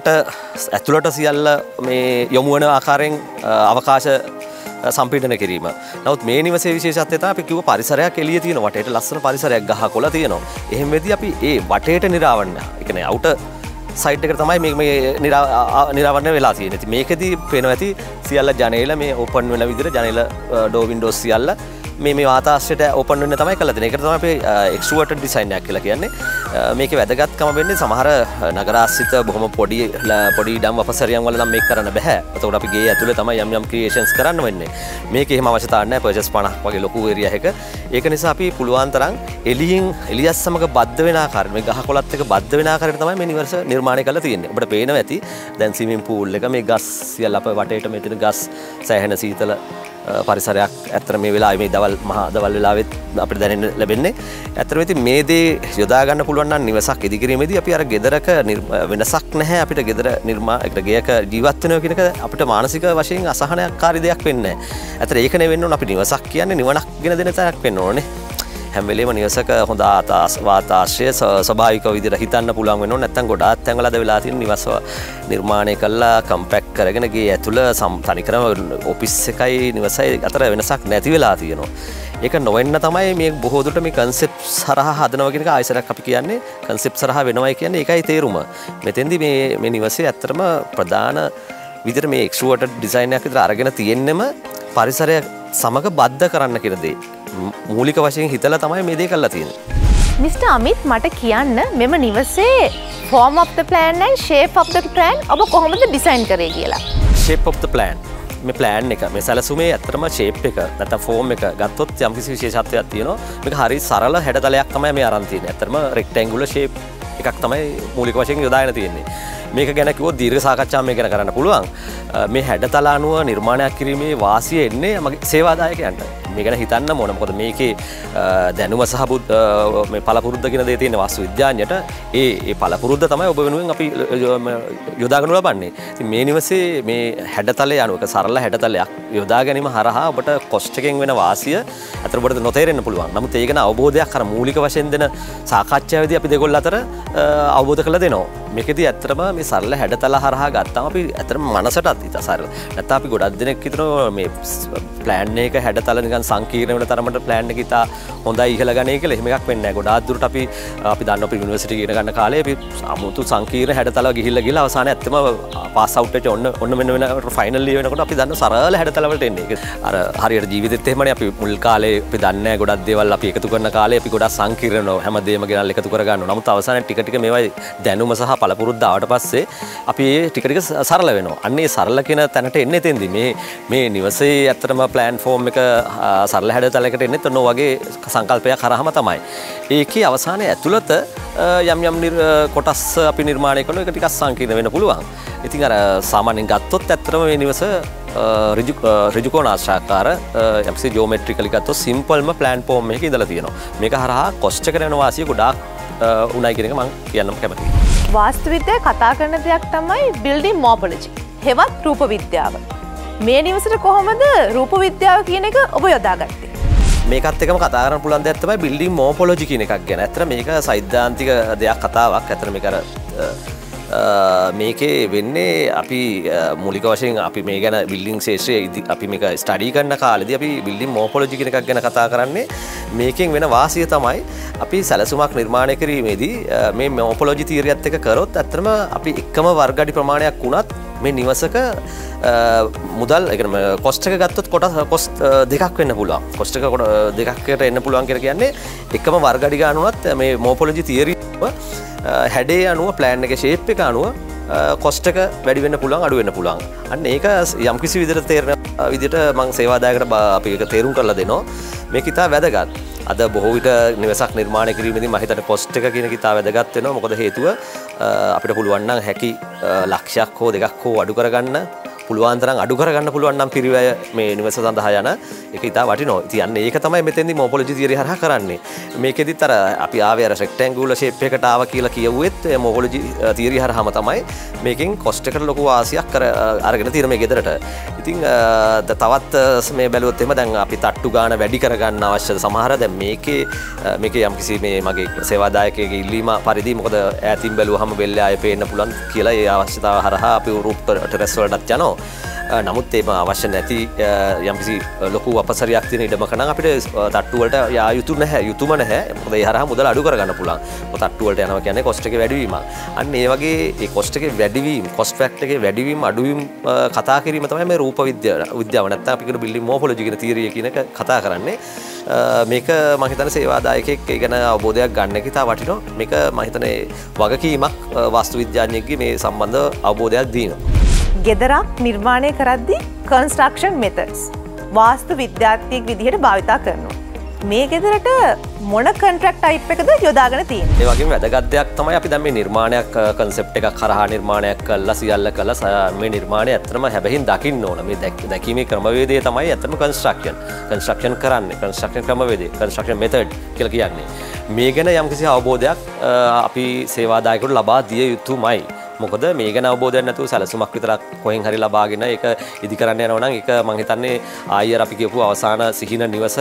Speaker 2: ඇතුළට සියල්ල මේ යොමු වන ආකාරයෙන් අවකාශ සම්පීඩන කිරීම. නමුත් මේ නිවසේ විශේෂත්වය තමයි අපි කිව්ව පරිසරයක් එළියේ තියෙන වටේට ලස්සන පරිසරයක් ගහකොළ තියෙනවා. එහෙම වෙද්දී අපි ඒ වටේට නිරාවරණය, ඒ කියන්නේ අවුටර් සයිට් එකට තමයි මේ නිරාවරණය වෙලා තියෙන්නේ. ඉතින් මේකෙදී පේනවා ඇති සියල්ල ජනේල මේ ඕපන් වෙන විදිහට ජනේල ඩෝ වින්ඩෝස් සියල්ල මේ වාතාශ්‍රයට ඕපන් වෙන්න තමයි කරලා තියෙන්නේ. ඒකට තමයි අපි එක්ස්ට්‍රෝවර්ටඩ් ඩිසයින් එකක් කියලා කියන්නේ. මේකේ වැදගත්කම වෙන්නේ සමහර නගරාශ්‍රිත බොහොම පොඩි ඉඩම් වපසරියන් වල නම් මේක කරන්න බෑ. එතකොට අපි ගේ ඇතුලේ තමයි යම් ක්‍රියේෂන්ස් කරන්න වෙන්නේ. මේකේ එහෙම අවශ්‍යතාවක් නැහැ. පර්චස් 50ක් වගේ ලොකු ඒරියා එක. ඒක නිසා අපි පුළුවන් තරම් එළියත් සමග බද්ධ වෙන ආකාරයට මේ ගහකොළත් එක්ක බද්ධ වෙන ආකාරයට තමයි මේ නිවස නිර්මාණය කරලා තියෙන්නේ. ඔබට පේනවා ඇති දැන් ස්විමින් පූල් එක මේ ගස් සියල්ල අප වටේට මේ තියෙන ගස් සෑහෙන සීතල පරිසරයක් ඇත්තට මේ වෙලාවේ මේ මහා දවල් වෙලාවෙත් අපිට දැනෙන්න ලැබෙන්නේ. ඇත්තටම ඉතින් මේ දේ යොදා ගන්න පුළුවන් නම් නිවසක් ඉදිකිරීමේදී අපි අර ගෙදරක වෙනසක් නැහැ. අපිට ගෙදර ගෙයක ජීවත් වෙනවා කියන එක අපිට මානසික වශයෙන් අසහනකාරී දෙයක් වෙන්නේ නැහැ. ඇත්තට ඒක නෙවෙන්න ඕන අපි නිවසක් කියන්නේ නිවනක් ගෙන දෙන තැනක් වෙන්න ඕනේ. හැම වෙලේම නිවසක හොඳ වාතාශ්‍රය ස්වභාවික විදිහට හිතන්න පුළුවන් වෙනවා. නැත්නම් ගොඩාක් තැන්වල අද වෙලා තියෙන නිවස නිර්මාණය කළා කම්පැක්ට් කරගෙන ගේ ඇතුළ තනිකරම ඔෆිස් එකයි නිවසයි අතර වෙනසක් නැති වෙලා තියෙනවා. ඒක නොවෙන්න තමයි මේ බොහෝ දුරට මේ කන්සෙප්ට් සරහා හදනවා කියන එක ආයසරක් අපි කියන්නේ කන්සෙප්ට් සරහා වෙනවයි කියන්නේ ඒකයි තේරුම. මෙතෙන්දී මේ නිවසේ ඇත්තටම ප්‍රධාන විදිහට මේ එක්ස්ට්‍රෝවර්ටඩ් ඩිසයින් එකක් විතර අරගෙන තියෙන්නෙම පරිසරය සමග බද්ධ කරන්න කියන දේ. මූලික වශයෙන් හිතලා තමයි මේ දේ කරලා තියෙන්නේ.
Speaker 1: මිස්ටර් අමිත් මට කියන්න මෙම නිවසේ form of the plan and shape of the plan ඔබ කොහොමද ඩිසයින් කරේ කියලා.
Speaker 2: shape of the plan මේ plan එක මේ සැලසුමේ ඇත්තටම shape එක නැත්නම් form එක ගත්තොත් යම්කිසි විශේෂත්වයක් තියෙනවා. මේක හරි සරල හැඩතලයක් තමයි මේ අරන් තියෙන්නේ. ඇත්තටම rectangular shape එකක් තමයි මූලික වශයෙන් යොදාගෙන තියෙන්නේ. මේක ගැන කිව්වොත් දීර්ඝ සාකච්ඡාවක් මේ ගැන කරන්න පුළුවන්. මේ හැඩතල අනුව නිර්මාණයක් කිරීමේ වාසිය එන්නේ මගේ සේවාදායකයන්ට. මේ ගැන හිතන්න ඕන. මොකද මේකේ දැනුම සහ මේ පළපුරුද්ද කියන දේ තියෙන වාස්තු විද්‍යාඥයට ඒ පළපුරුද්ද තමයි ඔබ වෙනුවෙන් අපි යොදාගනු ලබන්නේ. ඉතින් මේ නිවසේ මේ හැඩතලය අනුව සරල හැඩතලයක් යොදා ගැනීම හරහා ඔබට කොස්ට් එකෙන් වෙන වාසිය අතර ඔබට නොතේරෙන්න පුළුවන්. නමුත් ඒක ගැන අවබෝධයක් අර මූලික වශයෙන් දෙන සාකච්ඡාවේදී අපි දෙකොල්ල අතර අවබෝධ කරලා දෙනවා. මේකෙදී ඇත්තටම මේ සරල හැඩතල හරහා ගත්තාම අපි ඇත්තටම මනසටත් හිත සරල. නැත්නම් අපි ගොඩක් දෙනෙක් හිතනවා මේ ප්ලෑන් එක හැඩතල නිකන් සංකීර්ණ වෙන තරමට ප්ලෑන් එක ඉතා හොඳයි ඉහළ ගන්නේ කියලා. එහෙම එකක් වෙන්නේ නැහැ. ගොඩාක් දුරට අපි දන්නවා අපි යුනිවර්සිටි ඉගෙන ගන්න කාලේ අපි අමුතු සංකීර්ණ හැඩතල ගිහිල්ලා අවසානයේ ඇත්තම පාස් අවුට් වෙච්ච ඔන්න මෙන්න වෙන ෆයිනල් ඉයර් වෙනකොට අපි දන්නවා සරල හැඩතල වලට එන්නේ. ඒක අර හරියට ජීවිතෙත් එහෙමනේ අපි මුල් කාලේ අපි දන්නේ නැහැ ගොඩක් දේවල් අපි එකතු කරන කාලේ අපි ගොඩක් සංකීර්ණ වෙනවා. හැමදේම ගෙනල්ලා එකතු කර ගන්නවා. නමුත් අවසානයේ ටික ටික මේවා දැනුම සහ පළපුරුද්ද ආවට පස්සේ අපි ටික ටික සරල වෙනවා. අන්න ඒ සරල කියන තැනට එන්නේ එතෙන්දී මේ නිවසේ ඇත්තටම ප්ලෑන් ෆෝම් එක සරල හැඩතලයකට එන්නේ ඔන්න වගේ සංකල්පයක් කරාම තමයි. ඒකේ අවසානයේ ඇතුළත යම් කොටස් අපි නිර්මාණය කරන එක ටිකක් සංකීර්ණ වෙන්න පුළුවන්. ඉතින් අර සාමාන්‍යයෙන් ගත්තොත් ඇත්තටම මේ නිවස ඍජුකෝණාශ්‍රාකාර යම්කිසි ජියෝමෙට්‍රිකලි ගත්තොත් සිම්පල්ම ප්ලෑන් ෆෝම් එකක ඉඳලා තියෙනවා. මේක හරහා කොස්ට් එකට යන වාසිය ගොඩාක් උණයි කියන එක මම කියන්නම කැමතියි.
Speaker 1: වාස්තු විද්‍යාව කතා කරන දෙයක් තමයි බිල්ඩින් මෝපොලොජි. හෙවත් රූප විද්‍යාව. මේ නිවසට කොහොමද රූප විද්‍යාව කියන එක ඔබ යොදාගත්තේ?
Speaker 2: මේකත් එක්කම කතා කරන්න පුළුවන් දෙයක් තමයි බිල්ඩින් මෝපොලොජි කියන එකක් ගැන. ඇත්තට මේක සෛද්ධාන්තික දෙයක් කතාවක්. ඇත්තට මේක අර මේකේ වෙන්නේ අපි මූලික වශයෙන් අපි මේ ගැන බිල්ඩින් ශේෂ්ත්‍රයේ අපි මේක ස්ටඩි කරන කාලෙදී අපි බිල්ඩින් මෝපොලොජි කියන එකක් ගැන කතා කරන්නේ. මේකෙන් වෙන වාසිය තමයි අපි සැලසුමක් නිර්මාණය කිරීමේදී මේ මෝපොලොජි තියරියත් එක්ක කරොත් ඇත්තටම අපි එකම වර්ග අඩි ප්‍රමාණයක් වුණත් මේ නිවසක මුදල් කොස්ට් එක ගත්තොත් කොස්ට් දෙකක් වෙන්න පුළුවන්. කොස්ට් එක දෙකකට එන්න පුළුවන් කියලා කියන්නේ එකම වර්ග අඩි ගන්න උනත් මේ මෝපොලොජි තියරිය හැඩේ අනුව ප්ලෑන් එකේ ෂේප් එක අනුව කොස්ට් එක වැඩි වෙන්න පුළුවන් අඩු වෙන්න පුළුවන්. අන්න ඒක යම්කිසි විදිහට තේරෙන විදිහට මම සේවාදායකට අපි ඒක තේරුම් කරලා දෙනවා. මේක ඉතා වැදගත්. අද බොහෝ විට නිවසක් නිර්මාණය කිරීමේදී මම හිතන්නේ කොස්ට් එක කියන එක ඉතා වැදගත් වෙනවා. මොකද හේතුව අපිට පුළුවන් නම් හැකි ලක්ෂයක් හෝ දෙකක් හෝ අඩු කරගන්න පුළුවන් තරම් අඩු කරගන්න පුළුවන් නම් පිරිවැය මේ නිවස සඳහා යන ඒක ඉතා වටිනවා. ඉතින් අන්න ඒක තමයි මෙතෙන්දී මෝපොලොජි තියරිය හරහා කරන්නේ. මේකෙදිත් අර අපි ආවේ අර රෙක්ටැන්ගුලර් ෂේප් එකකට ආවා කියලා කියුවෙත් මෝපොලොජි තියරිය හරහාම තමයි මේකෙන් කොස්ට් එකට ලොකු වාසියක් අරගෙන තියෙන මේ ගෙදරට. ඉතින් තවත් මේ බැලුවොත් එහෙම දැන් අපි තට්ටු ගාන වැඩි කරගන්න අවශ්‍යද සමහර දැන් මේකේ යම්කිසි මේ මගේ සේවාදායකයෙක්ගේ ඉල්ලීම පරිදි මොකද ඈතින් බැලුවහම වෙල්ලේ ආයෙ පේන්න පුළුවන් කියලා ඒ අවශ්‍යතාව හරහා අපි රූප ටෙරස් වලටත් යනවා. නමුත් ඒම අවශ්‍ය නැති යම්කිසි ලොකු අපසරයක් තියෙන ඉඩමක නම් අපිට තට්ටු වලට යා යුතු නැහැ යුතුම නැහැ. මොකද ඒ හරහා මුදල අඩු කරගන්න පුළුවන්. මොකද තට්ටු වලට යනවා කියන්නේ කොස්ට් එකේ වැඩිවීමක්. අන්න ඒ වගේ ඒ කොස්ට් එකේ වැඩිවීම, කොස්ට් ෆැක්ටර් එකේ වැඩිවීම අඩුවීම කතා කිරීම තමයි මේ රූප විද්‍යාව නැත්නම් අපි කියන බිල්ඩින් මෝපොලොජි කියන තියරිය කියන එක කතා කරන්නේ. මේක මම හිතන්නේ සේවාදායකයෙක් ඒ ගැන අවබෝධයක් ගන්න එක ඉතා වටිනවා. මේක මම හිතන්නේ වගකීමක් වාස්තු විද්‍යාඥයෙක්ගේ මේ සම්බන්ධ අවබෝධයක් දීනවා.
Speaker 1: ගෙදරක් නිර්මාණය කරද්දී කන්ස්ට්‍රක්ෂන් මෙතඩ්ස් වාස්තු විද්‍යාඥයෙක් විදිහට භාවිතා කරනවා. මේ ගෙදරට මොන කොන්ට්‍රැක්ට් ටයිප් එකද යොදාගෙන තියෙන්නේ?
Speaker 2: ඒ වගේම වැදගත් දෙයක් තමයි අපි දැන් මේ නිර්මාණයක් කන්සෙප්ට් එකක් කරහා නිර්මාණයක් කළා සියල්ල කළා මේ නිර්මාණය ඇත්තටම හැබැයින් දකින්න ඕන. මේ දැකීමේ ක්‍රමවේදය තමයි ඇත්තටම කන්ස්ට්‍රක්ෂන් කරන්නේ. කන්ස්ට්‍රක්ෂන් ක්‍රමවේදය, කන්ස්ට්‍රක්ෂන් මෙතඩ් කියලා කියන්නේ. මේ ගැන යම්කිසි අවබෝධයක් අපි සේවාදායකවරු ලබා දිය යුතුමයි. මොකද මේ ගැන අවබෝධයක් නැතුව සැලසුමක් විතරක් කොහෙන් හරි ලබාගෙන ඒක ඉදි කරන්න යනවා නම් ඒක මම හිතන්නේ ආයෙ අපි කියපු අවසාන සිහින නිවස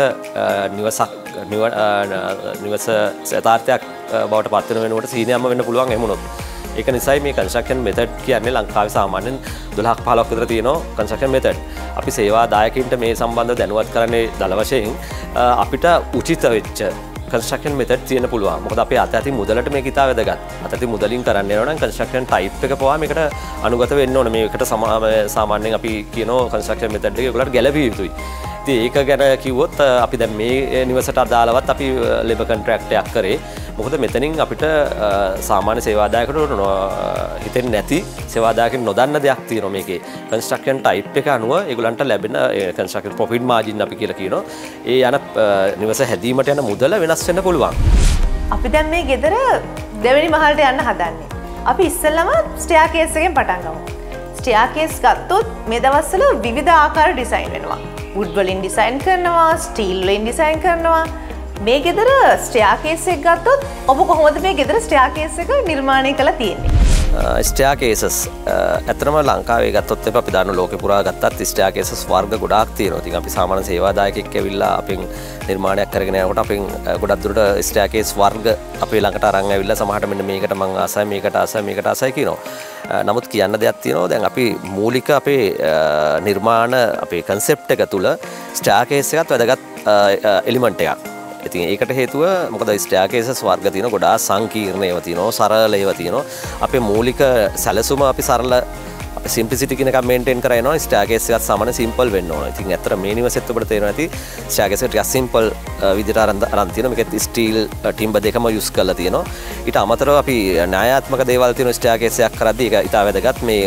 Speaker 2: යථාර්ථයක් බවට පත් වෙන වෙනකොට සිහිනයක්ම වෙන්න පුළුවන් එහෙම වුණොත්. ඒක නිසායි මේ කන්ස්ට්‍රක්ෂන් මෙතඩ් කියන්නේ ලංකාවේ සාමාන්‍යයෙන් 12ක් 15ක් විතර තියෙනවා කන්ස්ට්‍රක්ෂන් මෙතඩ්. අපි සේවාදායකින්ට මේ සම්බන්ධව දැනුවත් කරන්නේ දල වශයෙන් අපිට උචිත වෙච්ච කන්ස්ට්‍රක්ෂන් මෙතඩ් තියෙන පුළුවන්. මොකද අපේ අතැති මුදලට මේක ඉතා වැදගත්. අතැති මුදලින් කරන්න යනවා නම් කන්ස්ට්‍රක්ෂන් ටයිප් එක පවා මේකට අනුගත වෙන්න ඕන. මේකට සාමාන්‍යයෙන් අපි කියනවා කන්ස්ට්‍රක්ෂන් මෙතඩ් එක ඒගොල්ලන්ට ගැළපිය යුතුයි. ඉතින් ඒක ගැන කිව්වොත් අපි දැන් මේ නිවසට අදාළවත් අපි ලේබර් කොන්ට්‍රැක්ට් එකක් කරේ. මොකද මෙතනින් අපිට සාමාන්‍ය සේවාදායකකට හිතෙන්නේ නැති සේවාදායකෙන් නොදන්න දෙයක් තියෙනවා මේකේ. කන්ස්ට්‍රක්ෂන් ටයිප් එක අනුව ඒගොල්ලන්ට ලැබෙන කන්ස්ට්‍රක්ෂන් ප්‍රොෆිට් මාජින් අපි කියලා කියනවා. ඒ යන නිවස හැදීමට යන මුදල වෙනස් වෙන්න පුළුවන්.
Speaker 1: අපි දැන් මේ ගෙදර දෙවෙනි මහලට යන්න හදන්නේ. අපි ඉස්සෙල්ලම ස්ටෙයාකේස් එකෙන් පටන් ගමු. ස්ටෙයාකේස් ගත්තොත් මේ දවස්වල විවිධ ආකාර ඩිසයින් වෙනවා. වුඩ් වලින් ඩිසයින් කරනවා, ස්ටීල් වලින් ඩිසයින් කරනවා. මේ ගෙදර ස්ටෙයාකේස් එක ගත්තොත් ඔබ කොහොමද මේ ගෙදර ස්ටෙයාකේස් එක නිර්මාණය කරලා තියෙන්නේ?
Speaker 2: ස්ටෙයාකේසස් ඇත්තටම ලංකාවේ ගත්තොත් අපි දාන ලෝකේ පුරා ගත්තත් ස්ටෙයාකේසස් වර්ග ගොඩාක් තියෙනවා. ඉතින් අපි සාමාන්‍ය සේවාදායකෙක් ඇවිල්ලා අපෙන් නිර්මාණයක් කරගෙන යනකොට අපෙන් ගොඩක් දුරට ස්ටෙයාකේස් වර්ග අපේ ළඟට අරන් ඇවිල්ලා සමහරට මෙන්න මේකට මම ආසයි මේකට ආසයි කියනවා. නමුත් කියන්න දෙයක් තියෙනවා. දැන් අපි මූලික අපේ නිර්මාණ අපේ කන්සෙප්ට් එක තුල ස්ටෙයාකේස් එකත් වැදගත් එලිමන්ට් එකක්. ඉතින් ඒකට හේතුව මොකද ස්ටෙයාකේසස් වර්ග තියෙනවා ගොඩාක් සංකීර්ණ ඒවා තියෙනවා සරල ඒවා තියෙනවා. අපේ මූලික සැලසුම අපි සරල සිම්ප්ලිසිටි කියන එක මේන්ටේන් කරලා යනවා. ස්ටෙයාකේස් එකත් සාමාන්‍ය සිම්පල් වෙන්න ඕන. ඉතින් ඇත්තට මේ නිවසෙත් ඔබට තේරෙනවා ඇති ස්ටෙයාකේස් එක ටිකක් සිම්පල් විදිහට අරන් තියෙනවා. මේකෙත් ස්ටීල් ටිම්බර් දෙකම යූස් කරලා තියෙනවා. ඊට අමතරව අපි න්‍යායාත්මක දේවල් තියෙන ස්ටෙයාකේස් එකක් කරද්දී ඒක ඉතා වැදගත්. මේ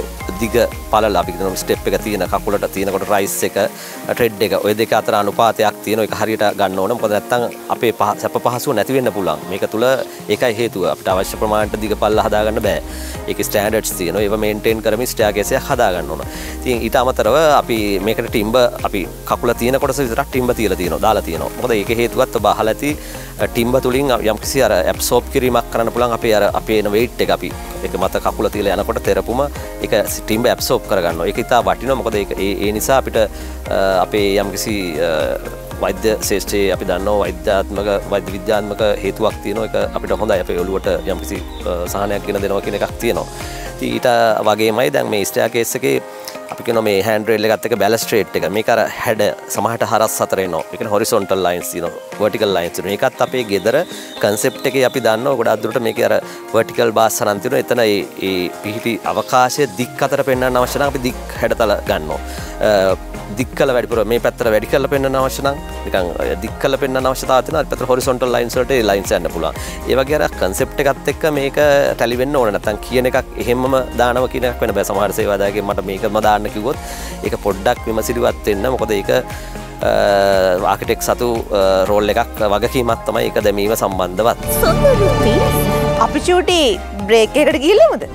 Speaker 2: දිග පළල අපි කියන ස්ටෙප් එක තියෙන කකුලට තියෙනකොට රයිස් එක ට්‍රෙඩ් එක ඔය දෙක අතර අනුපාතයක් තියෙන එක හරියට ගන්න ඕන. මොකද නැත්තම් අපේ සැප පහසුව නැති වෙන්න පුළුවන්. මේක තුල ඒකයි හේතුව. අපිට අවශ්‍ය ප්‍රමාණයට දිග පළල හදාගන්න බෑ. ඒකේ ස්ටෑන්ඩඩ්ස් තියෙනවා. ඒව මේන්ටේන් කරමින් ස්ටෙයාර්කේස් එක හදාගන්න ඕන. ඉතින් ඊට අමතරව අපි මේකට ටිම්බර් අපි කකුල තියෙන කොටස විතරක් ටිම්බර් තියලා තියෙනවා. දාලා තියෙනවා. මොකද ඒකේ හේතුවත් ඔබ අහලා ඇති ටිම්බර් තුලින් යම්කිසි අර ඇබ්සෝබ් කිරීමක් කරන්න පුළුවන් අපේ එන weight එක අපි ඒක මත කකුල තියලා යනකොට තෙරපුම ඒක ටිම්බර් ඇබ්සෝබ් කරගන්නවා. ඒක ඉතා වටිනවා. මොකද ඒ නිසා අපිට අපේ යම්කිසි වෛද්‍ය ශාස්ත්‍රයේ අපි දන්නවා වෛද්‍ය විද්‍යාත්මක හේතුවක් තියෙනවා. ඒක අපිට හොඳයි අපේ ඔළුවට යම්කිසි සහනයක් ගෙන දෙනවා කියන එකක් තියෙනවා. ඉතින් ඊට වගේමයි දැන් මේ ස්ටෙයාර්කේස් එකේ අපි කියනවා මේ හෑන්ඩ් රේල් එකත් එක්ක බැලන්ස් ස්ට්‍රේට් එක. මේක අර හැඩ සමහරට හරස් හතර එනවා. ඒ කියන්නේ හොරිසොන්ටල් ලයින්ස් තියෙනවා. වර්ටිකල් ලයින්ස් තියෙනවා. මේකත් අපේ ගෙදර කන්සෙප්ට් එකේ අපි දන්නවා ගොඩාක් දුරට මේකේ අර වර්ටිකල් බාස් අරන් තියෙනවා. එතන ඒ පිහිටි අවකාශය දික් අතර පෙන්වන්න අවශ්‍ය නම් අපි දික් හැඩතල ගන්නවා. දික් කළ වැඩිපුර මේ පැත්තට වැඩි කරලා පෙන්වන්න අවශ්‍ය නම් නිකන් දික් කළ පෙන්වන්න අවශ්‍යතාවය තියෙනවා. අනිත් පැත්තට හොරිසොන්ටල් ලයින්ස් වලට ඒ ලයින්ස් යන්න පුළුවන්. ඒ වගේ අර කන්සෙප්ට් එකත් එක්ක මේක ටැලි වෙන්න ඕන. නැත්නම් කියන එකක් එහෙමම දානවා කියන එකක් වෙන්න බෑ. සමහර සේවාදායකයන් මට මේකම දාන්න කිව්වොත් ඒක පොඩ්ඩක් විමසිලිවත් වෙන්න. මොකද ඒක ආකිටෙක් සතු රෝල් එකක් වගකීමක් තමයි ඒක දැමීම සම්බන්ධවත්.
Speaker 1: අපි චූටි බ්‍රේක් එකකට ගිහිල්ලාමද?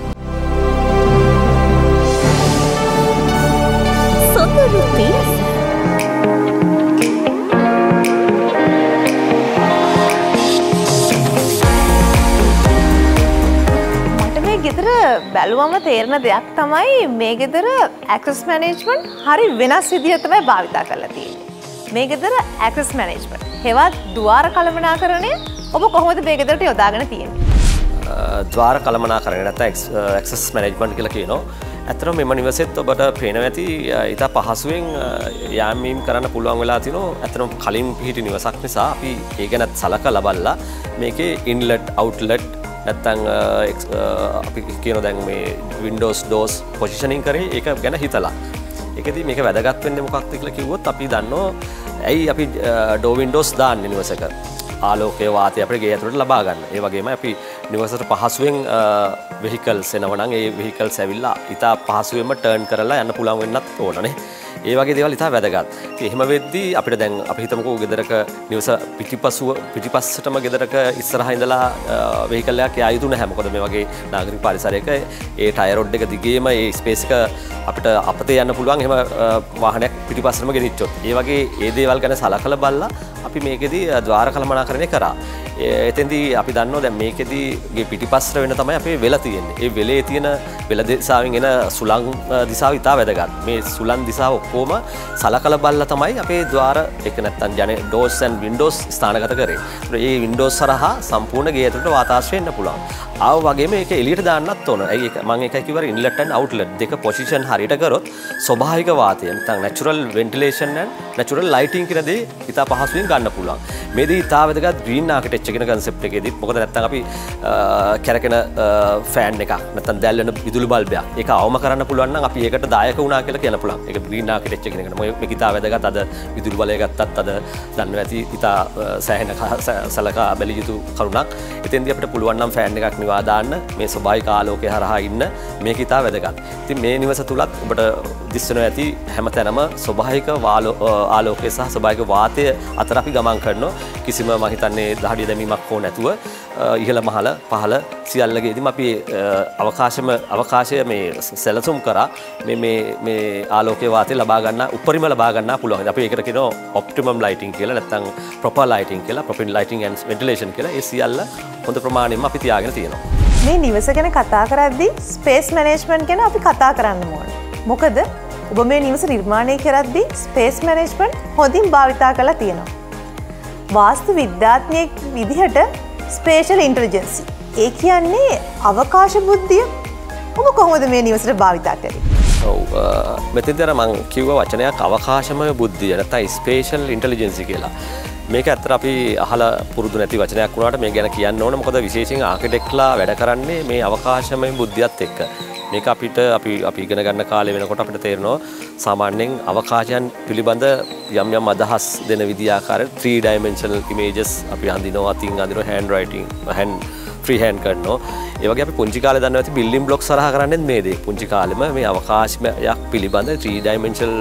Speaker 1: ගෙදර බැලුවම තේරෙන දෙයක් තමයි මේ ගෙදර ඇක්සස් මැනේජ්මන්ට් හරි වෙනස් විදිහට තමයි භාවිතා කරලා තියෙන්නේ. මේ ගෙදර ඇක්සස් මැනේජ්මන්ට් හෙවත් ద్వාර කළමනාකරණය ඔබ කොහොමද මේ ගෙදරට යොදාගෙන තියෙන්නේ?
Speaker 2: ద్వාර කළමනාකරණය නැත්නම් ඇක්සස් මැනේජ්මන්ට් කියලා කියනවා. ඇත්තටම මෙම නිවසෙත් ඔබට පේනවා ඇති ඉතා පහසුවෙන් යාමීම් කරන්න පුළුවන් වෙලා තිනවා. ඇත්තටම කලින් පිහිටි නිවසක් නිසා අපි ඒ ගැනත් සලකලා බලලා මේකේ ඉන්ලට් අවුට්ලට් නැත්තං අපි කියන දැන් මේ වින්ඩෝස් ඩෝස් පොසිෂනින් කරේ ඒක ගැන හිතලා. ඒකෙදි මේක වැදගත් වෙන්නේ මොකක්ද කියලා කිව්වොත් අපි දන්නවා ඇයි අපි ඩෝ වින්ඩෝස් දාන්නේ නිවසක. ආලෝකය වාතය අපේ ගේ ඇතුළට ලබා ගන්න. ඒ වගේම අපි නිවසට පහසුවෙන් වෙහිකල්ස් එනවා නම් ඒ වෙහිකල්ස් ඇවිල්ලා ඉතා පහසුවෙන්ම ටර්න් කරලා යන්න පුළුවන් වෙන්නත් ඕනනේ. ඒ වගේ දේවල් ඉතා වැදගත්. ඉතින් එහෙම වෙද්දී අපිට දැන් අපි හිතමුකෝ ගෙදරක නිවස පිටිපස්සටම ගෙදරක ඉස්සරහා ඉඳලා වෙහිකල් එකක් යා යුතු නැහැ. මොකද මේ වගේ නාගරික පරිසරයක ඒ ටයර් රොඩ් එක දිගේම ඒ ස්පේස් එක අපිට අපතේ යන්න පුළුවන්. එහෙම වාහනයක් පිටිපස්සටම ගෙනිච්චොත්. ඒ වගේ ඒ දේවල් ගැන සලකලා බලලා අපි මේකෙදි ద్వාර කළමනාකරණය කරා. එතෙන්දී අපි දන්නවා දැන් මේකෙදි ගේ පිටිපස්සට වෙන තමයි අපේ වෙල තියෙන්නේ. ඒ වෙලේ තියෙන වෙල දිසාවෙන් එන සුළං දිසාව ඉතා වැදගත්. මේ සුළං දිසාව ඔක්කොම සලකලා බලලා තමයි අපේ ద్వාර ඒක නැත්තම් ඩෝර්ස් ඇන්ඩ් වින්ඩෝස් ස්ථානගත කරේ. ඒ වින්ඩෝස් හරහා සම්පූර්ණ ගේ ඇතුළට වාතාශ්‍රය එන්න පුළුවන්. ආව වගේම ඒක එළියට දාන්නත් ඕන. ඒක මම එකයි කිව්වර ඉන්ලට් ඇන්ඩ් අවුට්ලට් දෙක පොසිෂන් හරියට කරොත් ස්වභාවික වාතය නැත්නම් natural ventilation and natural lighting කියන දේ ඉතා පහසුවෙන් ගන්න පුළුවන්. මේ දේ ඉතා වැදගත් ග්‍රීන් ආකිටෙක්චර් කියන කන්සෙප්ට් එකේදීත්. මොකද නැත්නම් අපි කැරකෙන ෆෑන් එකක් නැත්නම් දැල්වෙන විදුලි බල්බයක් ඒක අවම කරන්න පුළුවන් නම් අපි ඒකට දායක වුණා කියලා කියන්න පුළුවන්. ඒක ග්‍රීන් ආකිටෙක්චර් කියන එක. මේක ඉතා වැදගත්. අද විදුලි බලය ගත්තත් අද දන්නවා ඇති ඉතා සෑහෙන සලකා බැලිය යුතු කරුණක්. එතෙන්දී අපිට පුළුවන් නම් ෆෑන් එකක් නිවා දාන්න මේ ස්වභාවික ආලෝකය හරහා ඉන්න මේක ඉතා වැදගත්. ඉතින් මේ නිවස තුලත් ඔබට දිස්සනවා ඇති හැමතැනම ස්වභාවික ආලෝකය සහ ස්වභාවික වාතය අතර අපි ගමන් කරනවා. කිසිම මම හිතන්නේ දහඩිය දැමීමක් ඕන නැතුව ඉහළ මහල පහළ සියල්ලගේදීම අපි අවකාශය මේ සැලසුම් කරා මේ ආලෝකයේ වාතය ලබා ගන්න උපරිම ලබා ගන්න පුළුවන්. අපි ඒකට කියනවා ඔප්ටිමම් ලයිටිං කියලා නැත්නම් ප්‍රොපර් ලයිටිං කියලා, ප්‍රොපින් ලයිටිං ඇන්ඩ් වෙන්ටිලේෂන් කියලා. ඒ සියල්ල හොඳ ප්‍රමාණයෙන්ම අපි තියාගෙන තියෙනවා.
Speaker 1: මේ නිවස ගැන කතා කරද්දී ස්පේස් මැනේජ්මන්ට් ගැන අපි කතා කරන්න ඕනේ. මොකද ඔබ මේ නිවස නිර්මාණය කරද්දී ස්පේස් මැනේජ්මන්ට් හොඳින් භාවිතා කරලා තියෙනවා. වාස්තු විද්‍යාඥයෙක් විදිහට ස්පේෂල් ඉන්ටෙලිජන්සි. ඒ කියන්නේ අවකාශ බුද්ධිය ඔබ කොහොමද මේ නිවසට භාවිතා කරේ?
Speaker 2: ඔව් මෙතෙන්දී අර මම කිව්ව වචනයක් අවකාශමය බුද්ධිය නැත්නම් ස්පේෂල් ඉන්ටෙලිජන්සි කියලා. මේක ඇත්තට අපි අහලා පුරුදු නැති වචනයක් වුණාට මේ ගැන කියන්න ඕන. මොකද විශේෂයෙන් ආකිටෙක්ට්ලා වැඩ කරන්නේ මේ අවකාශමය බුද්ධියත් එක්ක. මේක අපිට අපි ඉගෙන ගන්න කාලේ වෙනකොට අපිට තේරෙනවා සාමාන්‍යයෙන් අවකාශයන් පිළිබඳ යම් අදහස් දෙන විදියාකාර 3 dimensional images අපි අඳිනවා, අතින් අඳිනවා, hand writing, free hand කරනවා. ඒ වගේ අපි පුංචි කාලේ දන්නවා ඇති බිල්ඩින් බ්ලොක් සරහා කරන්නේ මේ දේ. පුංචි කාලෙම මේ අවකාශයක් පිළිබඳ 3 dimensional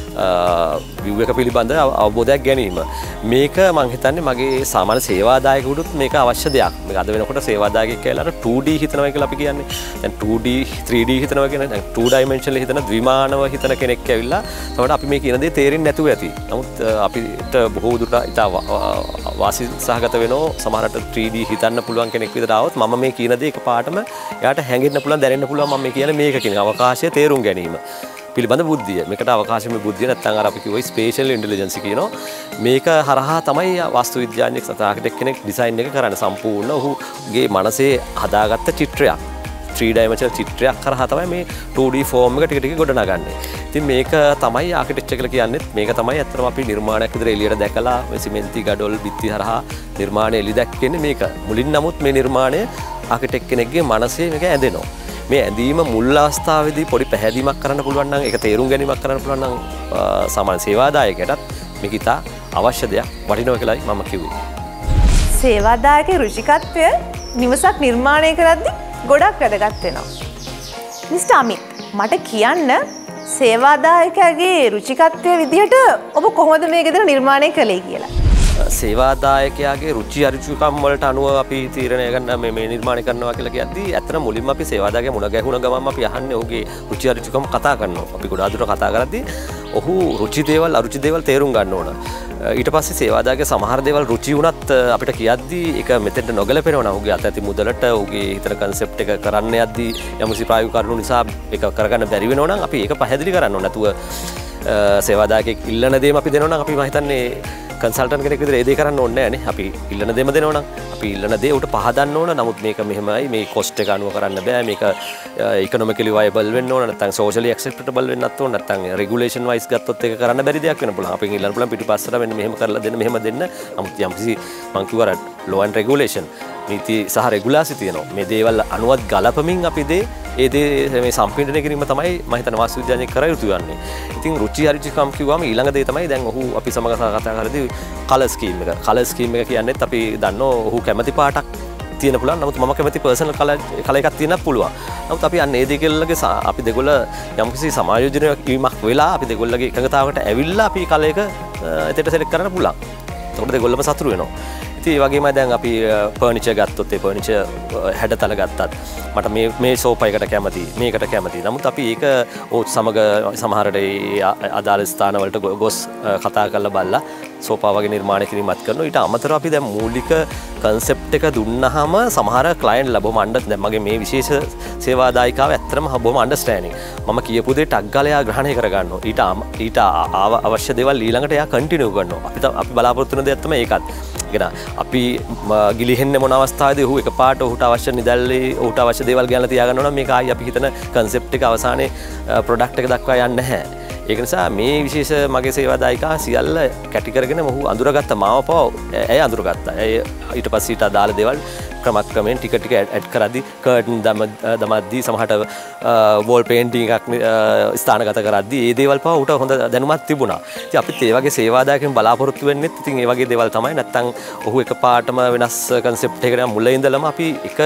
Speaker 2: view එක පිළිබඳ අවබෝධයක් ගැනීම. මේක මම හිතන්නේ මගේ සාමාන්‍ය සේවාදායකයෙකුට මේක අවශ්‍ය දෙයක්. මේක අද වෙනකොට සේවාදායකයෙක් කියලා අර 2D හිතනවා කියලා අපි කියන්නේ. දැන් 2D 3D හිතනවා කියන්නේ දැන් 2 dimensional හිතන ද්විමානව හිතන කෙනෙක් ඇවිල්ලා තමයි අපි මේ කියන දේ තේරෙන්නේ නැතුව ඇති. නමුත් අපිට බොහෝ දුරට ඉතා වාසි සහගත වෙනෝ සමහරට 3D හිතන්න පුළුවන් කෙනෙක් විතර ආවොත් මම මේ කියන දේ එකපාරටම එයාට හැංගෙන්න පුළුවන් දැනෙන්න පුළුවන් මම මේ කියන්නේ මේක කියන අවකාශය තේරුම් ගැනීම. පිළිබඳ බුද්ධිය. මේකට අවකාශමය බුද්ධිය නැත්නම් අර අපි කිව්වා ස්පේෂල් ඉන්ටෙලිජන්ස් කියනවා. මේක හරහා තමයි වාස්තු විද්‍යාඥයෙක් සහ ආකිටෙක්ට් කෙනෙක් ඩිසයින් එක කරන්නේ. සම්පූර්ණ ඔහුගේ මනසේ හදාගත්ත චිත්‍රයක්. 3 dimensional චිත්‍රයක් කරහා තමයි මේ 2D ෆෝම් එක ටික ටික ගොඩනගන්නේ. ඉතින් මේක තමයි ආකිටෙක්චර් කියලා කියන්නේ. මේක තමයි අත්‍තරම අපි නිර්මාණයක් විතර එළියට දැකලා මේ සිමෙන්ති ගඩොල් බිත්ති හරහා නිර්මාණය එළි දැක්කන්නේ මේක. මුලින් නමුත් මේ නිර්මාණය ආකිටෙක්ට් කෙනෙක්ගේ මනසේ මේක ඇඳෙනවා. මේ ඇඳීම මුල් අවස්ථාවේදී පොඩි පැහැදීමක් කරන්න පුළුවන් නම් ඒක තේරුම් ගැනීමක් කරන්න පුළුවන් නම් සාමාන්‍ය සේවාදායකයටත් මේක ඉතා අවශ්‍ය දෙයක් වටිනවා කියලායි මම කිව්වේ.
Speaker 1: සේවාදායක රුචිකත්වය නිවසක් නිර්මාණය කරද්දී ගොඩක් වැදගත් වෙනවා. මිස්ටර් අමිත් මට කියන්න සේවාදායකයාගේ රුචිකත්වය විදිහට ඔබ කොහොමද මේ ගෙදර නිර්මාණය කළේ කියලා.
Speaker 2: සේවාදායකයාගේ රුචි අරුචිකම් වලට අනුව අපි තීරණය ගන්න මේ නිර්මාණය කරනවා කියලා කියද්දී ඇත්තට මුලින්ම අපි සේවාදායකයා මුණ ගැහුණ ගමන්ම අපි අහන්නේ ඔහුගේ රුචි අරුචිකම් කතා කරනවා. අපි ගොඩාක් දුර කතා කරද්දී ඔහු රුචි දේවල් අරුචි දේවල් තේරුම් ගන්න ඕන. ඊට පස්සේ සේවාදායකගේ සමහර දේවල් රුචි වුණත් අපිට කියද්දී ඒක මෙතෙන්ට නොගැලපෙනවා නම් ඔහුගේ අත ඇති මුදලට ඔහුගේ හිතන කන්සෙප්ට් එක කරන්න යද්දී යම්කිසි ප්‍රායෝගික කරුණු නිසා ඒක කරගන්න බැරි වෙනවා නම් අපි ඒක පැහැදිලි කරන්න ඕන. නැතුව සේවාදායකෙක් ඉල්ලන දේම අපි දෙනවා නම් අපි මම හිතන්නේ කන්සල්ටන්ට් කෙනෙක් විදිහට ඒ දේ කරන්න ඕනේ නැහැ නේ. අපි ඉල්ලන දෙම දෙනවා නම් අපි ඉල්ලන දේ උට පහදන්න ඕන. නමුත් මේක මෙහෙමයි මේ කොස්ට් එක අනුව කරන්න බෑ. මේක ඉකොනොමිකලි වයබල් වෙන්න ඕන. නැත්නම් සෝෂලි ඇක්සෙප්ටබල් වෙන්නත් ඕන. නැත්නම් රෙගුලේෂන් වයිස් ගත්තොත් ඒක කරන්න බැරි දෙයක් වෙන්න පුළුවන්. අපි ඉල්ලන්න පුළුවන් පිටිපස්සට වෙන්න මෙහෙම කරලා දෙන්න මෙහෙම දෙන්න. නමුත් යම්කිසි මං කිව්වා ලෝ ඇන්ඩ් රෙගුලේෂන් නීති සහ රෙගුලාසි තියෙනවා. මේ දේවල් අනුවත් ගලපමින් අපි ඒ දේ මේ සම්පීඩනය කිරීම තමයි මම හිතන වාස්තු විද්‍යාඥයෙක් කර යුතු යන්නේ. ඉතින් රුචි අරුචිකම් කිව්වම ඊළඟ දේ තමයි දැන් ඔහු අපි සමග කතා කරද්දී කලර් ස්කීම් එක. කලර් ස්කීම් එක කියන්නේත් අපි දන්නවා ඔහු කැමති පාටක් තියෙන පුළුවන්. නමුත් මම කැමති පර්සනල් කලර් එකක් තියෙන්නත් පුළුවන්. නමුත් අපි අන්න ඒ දෙකලගේ අපි දෙගොල්ල යම්කිසි සමායෝජනය වීමක් වෙලා අපි දෙගොල්ලගේ එකඟතාවකට ඇවිල්ලා අපි කලර් එක එතෙට සෙලෙක්ට් කරන්න පුළුවන්. එතකොට දෙගොල්ලම සතුටු වෙනවා. ඉතින් ඒ වගේම දැන් අපි ෆර්නිචර් ගත්තොත් ඒ ෆර්නිචර් හැඩතල ගත්තත් මට මේ සෝෆා එකට කැමති මේකට කැමති. නමුත් අපි ඒක ඕත් සමග සමහරට අදාළ ස්ථානවලට ගොස් කතා කරලා බලලා සෝෆා වගේ නිර්මාණය කිරීමත් කරනවා. ඊට අමතරව අපි දැන් මූලික කන්සෙප්ට් එක දුන්නාම සමහර ක්ලයන්ට්ලා බොහොම දැන් මගේ මේ විශේෂ සේවාදායිකාව ඇත්තටම බොහොම අන්ඩර්ස්ටෑන්ඩින්. මම කියපු දේ ටක් ගාලා එයා ග්‍රහණය කරගන්නවා. ඊට අවශ්‍ය දේවල් ඊළඟට එයා කන්ටිනියු කරනවා. අපි බලාපොරොත්තු වෙන දේක් තමයි ඒකත්. අපි ගිලිහෙන්නේ මොන අවස්ථාවේදී ඔහු එකපාරට ඔහුට අවශ්‍ය නිදැල්ලේ ඔහුට අවශ්‍ය දේවල් ගන්නලා තියාගන්න ඕන නම් මේක ආයි අපි හිතන කන්සෙප්ට් එක අවසානයේ ප්‍රොඩක්ට් එක දක්වා යන්නේ නැහැ. ඒක නිසා මේ විශේෂ මගේ සේවාදායිකා සියල්ල කැටි කරගෙන ඔහු අඳුරගත්ත මාවපව ඇය අඳුරගත්තා. ඇය ඊට පස්සේ ඊට අදාළ දේවල් ක්‍රමක්‍රමයෙන් ටික ටික ඇඩ් කරද්දී කර්ටන් දමද්දී සමහරට වෝල් පේන්ටිං එකක් ස්ථානගත කරද්දී ඒ දේවල් පවා උට හොඳ දැනුමක් තිබුණා. ඉතින් අපිත් ඒ වගේ සේවාදායකෙන් බලාපොරොත්තු වෙන්නෙත් ඉතින් ඒ වගේ දේවල් තමයි. නැත්තම් ඔහු එකපාරටම වෙනස් කන්සෙප්ට් එකකට මුල ඉඳලම අපි එක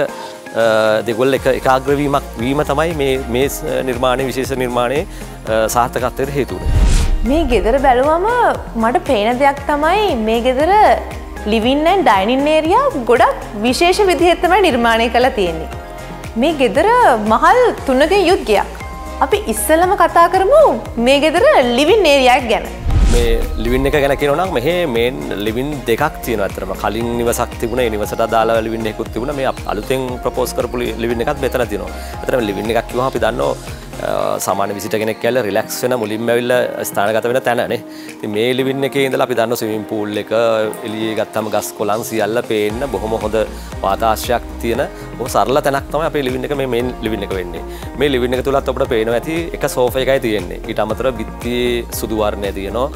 Speaker 2: දෙගොල්ල එකාග්‍ර වීම තමයි මේ නිර්මාණයේ විශේෂ නිර්මාණයේ සාර්ථකත්වයට හේතු වෙන්නේ.
Speaker 1: මේ ගෙදර බැලුවම මට පේන දෙයක් තමයි මේ ගෙදර ලිවින් ඇන්ඩ් ඩයිනින් ඒරියා ගොඩක් විශේෂ විදිහට තමයි නිර්මාණය කරලා තියෙන්නේ. මේ ගෙදර මහල් 3කින් යුත් ගයක්. අපි ඉස්සෙල්ලම කතා කරමු මේ ගෙදර ලිවින් ඒරියා එක ගැන.
Speaker 2: මේ ලිවින් එක ගැන කියනවා නම් මෙහි මේන් ලිවින් දෙකක් තියෙනවා. අතරම කලින් නිවසක් තිබුණා. ඒ නිවසට අදාළ ලිවින් එකකුත් තිබුණා. මේ අලුතෙන් ප්‍රොපෝස් කරපු ලිවින් එකත් මෙතන තියෙනවා. අතරම ලිවින් එකක් කිව්වම අපි දන්නවා සාමාන්‍ය විසිටර් කෙනෙක් කියලා රිලැක්ස් වෙන මුලින්ම ඇවිල්ලා ස්ථානගත වෙන තැන නේ. ඉතින් මේ ලිවින් එකේ ඉඳලා අපි දන්නවා ස්විමින් පූල් එක එළියේ ගත්තම ගස් කොළන් සියල්ල පේන්න බොහොම හොඳ වාතාශ්‍රයක් තියෙන බොහොම සරල තැනක් තමයි අපේ ලිවින් එක මේ මේන් ලිවින් එක වෙන්නේ. මේ ලිවින් එක තුලත් අපිට පේනවා ඇති එක සෝෆා එකයි තියෙන්නේ. ඊට අමතරව බිත්තියේ සුදු වර්ණය තියෙනවා.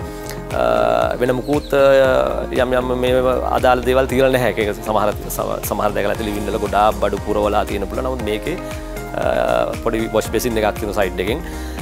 Speaker 2: වෙන මුකුත් යම් මේ අදාළ දේවල් තියලා නැහැ. ඒක සමහර දැකලා ඇති ලිවින් වල ගොඩාක් බඩු පුරවලා තියෙන පුළුවන්. නමුත් මේකේ පොඩි වොෂ් බේසින් එකක් තියෙන සයිඩ් එකෙන්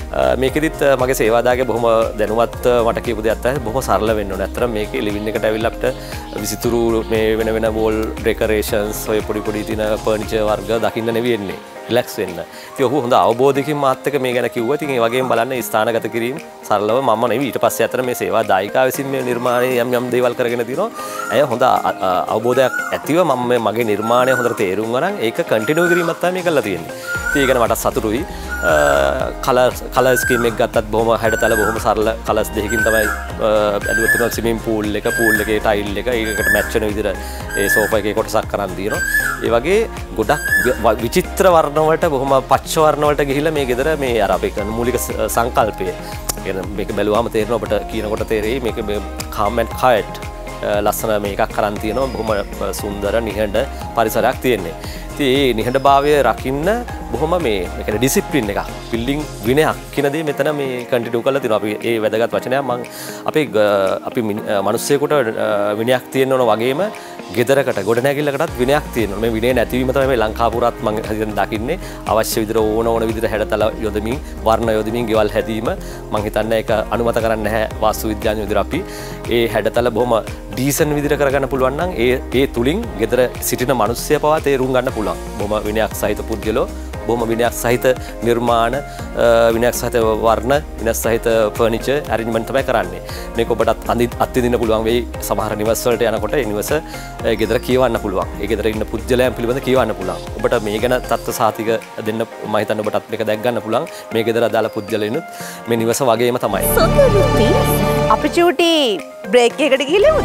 Speaker 2: මේකෙදිත් මගේ සේවාදායකයා බොහොම දැනුවත් මට කියපු දෙයක් තමයි බොහොම සරල වෙන්න ඕනේ. අතර මේකේ ලිවින් එකට ඇවිල්ලා අපිට විසිතුරු මේ වෙන වෙන වෝල් ඩෙකරේෂන්ස් ඔය පොඩි පොඩි තියෙන ෆර්නිචර් වර්ග දකින්න නෙවෙයි එන්නේ. රිලැක්ස් වෙන්න. ඉතින් ඔහු හොඳ අවබෝධයකින් මාත් එක්ක මේ ගැන කිව්වා. ඉතින් ඒ වගේම බලන්න ස්ථානගත කිරීම සරලව මම නෙවෙයි ඊට පස්සේ අතර මේ සේවා දායිකා විසින් මේ නිර්මාණය යම් දේවල් කරගෙන තිනවා. ඇය හොඳ අවබෝධයක් ඇතිව මම මගේ නිර්මාණය හොඳට තේරුම් ගන්න ඒක කන්ටිනියු කිරීමක් තමයි මේ කරලා තියෙන්නේ. ඉතින් ඒක ගැන මට සතුටුයි. කලර් ස්කීම් එක ගත්තත් බොහොම හැඩතල බොහොම සරල කලර්ස් දෙකකින් තමයි ඇදුවත් තියෙනවා. ස්විමින් පූල් එකේ ටයිල් එක ඒකට මැච් වෙන විදිහට ඒ සෝෆා එකේ කොටසක් කරන් තියෙනවා. ඒ වගේ ගොඩක් විචිත්‍ර වර්ණ වලට බොහොම පච්ච වර්ණ වලට ගිහිල්ලා මේ ගෙදර මේ අර අපේ මූලික සංකල්පය කියන්නේ මේක බැලුවාම තේරෙනවා අපිට කියනකොට තේරෙයි මේක calm and quiet ලස්සන මේකක් කරන් තියෙනවා. බොහොම සුන්දර නිහඬ පරිසරයක් තියෙන්නේ. ඉතින් මේ නිහඬභාවය රකින්න බොහොම මේ කියන්නේ ඩිසිප්ලින් එකක් බිල්ඩින් විනයක් කියන දේ මෙතන මේ කන්ටිනියු කරලා තිනවා. අපි ඒ වැදගත් වචනයක් මම අපි මිනිස්සෙකුට විනයක් තියෙන්න ඕන වගේම ගෙදරකට ගොඩනැගිල්ලකටත් විනයක් තියෙනවා. මේ විනය නැතිවීම තමයි මේ ලංකාපුරත් මම හිතන දකින්නේ. අවශ්‍ය විදිහට ඕන විදිහට හැඩතල යොදමින් වර්ණ යොදමින් ගෙවල් හැදීම මම හිතන්නේ ඒක අනුමත කරන්නේ නැහැ වාස්තු විද්‍යාඥයෝ විදිහට. අපි ඒ හැඩතල බොහොම ඩීසන් විදිහට කරගන්න පුළුවන් නම් ඒ තුලින් ගෙදර සිටින මිනිස්සයා පවා තේරුම් ගන්න පුළුවන්. බොහොම විනයක් සහිත පුද්ගලෝ බොහොම විනයක් සහිත නිර්මාණ විනයක් සහිත වර්ණ විනයක් සහිත ෆර්නිචර් ඇරේන්ජ්මන්ට් තමයි කරන්නේ. මේක ඔබට අත්විඳින්න පුළුවන් වෙයි. සමහර නිවස් වලට යනකොට ඒ නිවස ගෙදර කියවන්න පුළුවන්. ඒ ගෙදර ඉන්න පුද්ගලයන් පිළිබඳ කියවන්න පුළුවන්. ඔබට මේ ගැන තත්ත්ව සාතික දෙන්න මම හිතන්නේ ඔබටත් මේක දැක් ගන්න පුළුවන්. මේ ගෙදර අදාළ පුද්ගලයන්ුත් මේ නිවස වගේම තමයි.
Speaker 1: අපි චූටි බ්‍රේක් එකකට ගිහලමුද?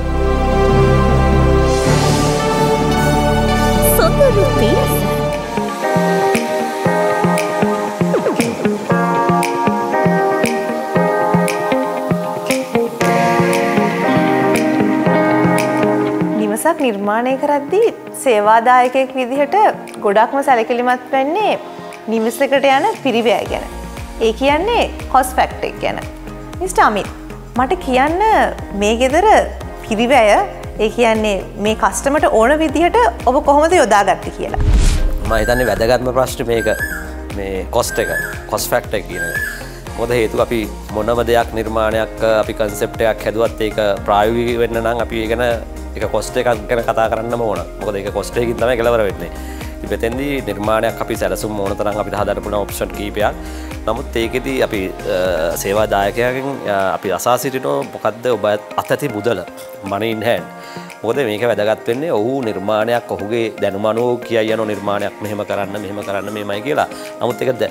Speaker 1: නිවසක් නිර්මාණය කරද්දී සේවාදායකයෙක් විදිහට ගොඩක්ම සැලකිලිමත් වෙන්නේ නිවසකට යන පිරිවැය ගැන. ඒ කියන්නේ කොස්ට් ෆැක්ටර් එක ගැන. මිස්ටර් අමිත් මට කියන්න මේ ගෙදර පිරිවැය ඒ කියන්නේ මේ කස්ටමර්ට ඕන විදිහට ඔබ කොහොමද යොදාගත්තේ කියලා.
Speaker 2: මම හිතන්නේ වැදගත්ම ප්‍රශ්නේ මේක මේ කොස්ට් එක කොස්ට් ෆැක්ටර් එක කියන එක. මොකද හේතුව අපි මොනම දෙයක් නිර්මාණයක් අපි කන්සෙප්ට් එකක් හැදුවත් ඒක ප්‍රායෝගික වෙන්න නම් අපි ඒ ගැන ඒක කොස්ට් එකක් ගැන කතා කරන්නම ඕන. මොකද ඒක කොස්ට් එකකින් තමයි කෙලවර වෙන්නේ. ඉතින් මෙතෙන්දී නිර්මාණයක් අපි සැලසුම් ඕන තරම් අපිට හදන්න පුළුවන් ඔප්ෂන් කීපයක්. නමුත් ඒකෙදී අපි සේවාදායකයන්ගෙන් අපි අසා සිටිනෝ මොකද්ද ඔබ අත ඇති මුදල money in hand. මොකද මේක වැදගත් වෙන්නේ ඔහු නිර්මාණයක් ඔහුගේ දැනුම අනුව කියයි යන නිර්මාණයක් මෙහෙම කරන්න මෙහෙමයි කියලා. නමුත් ඒක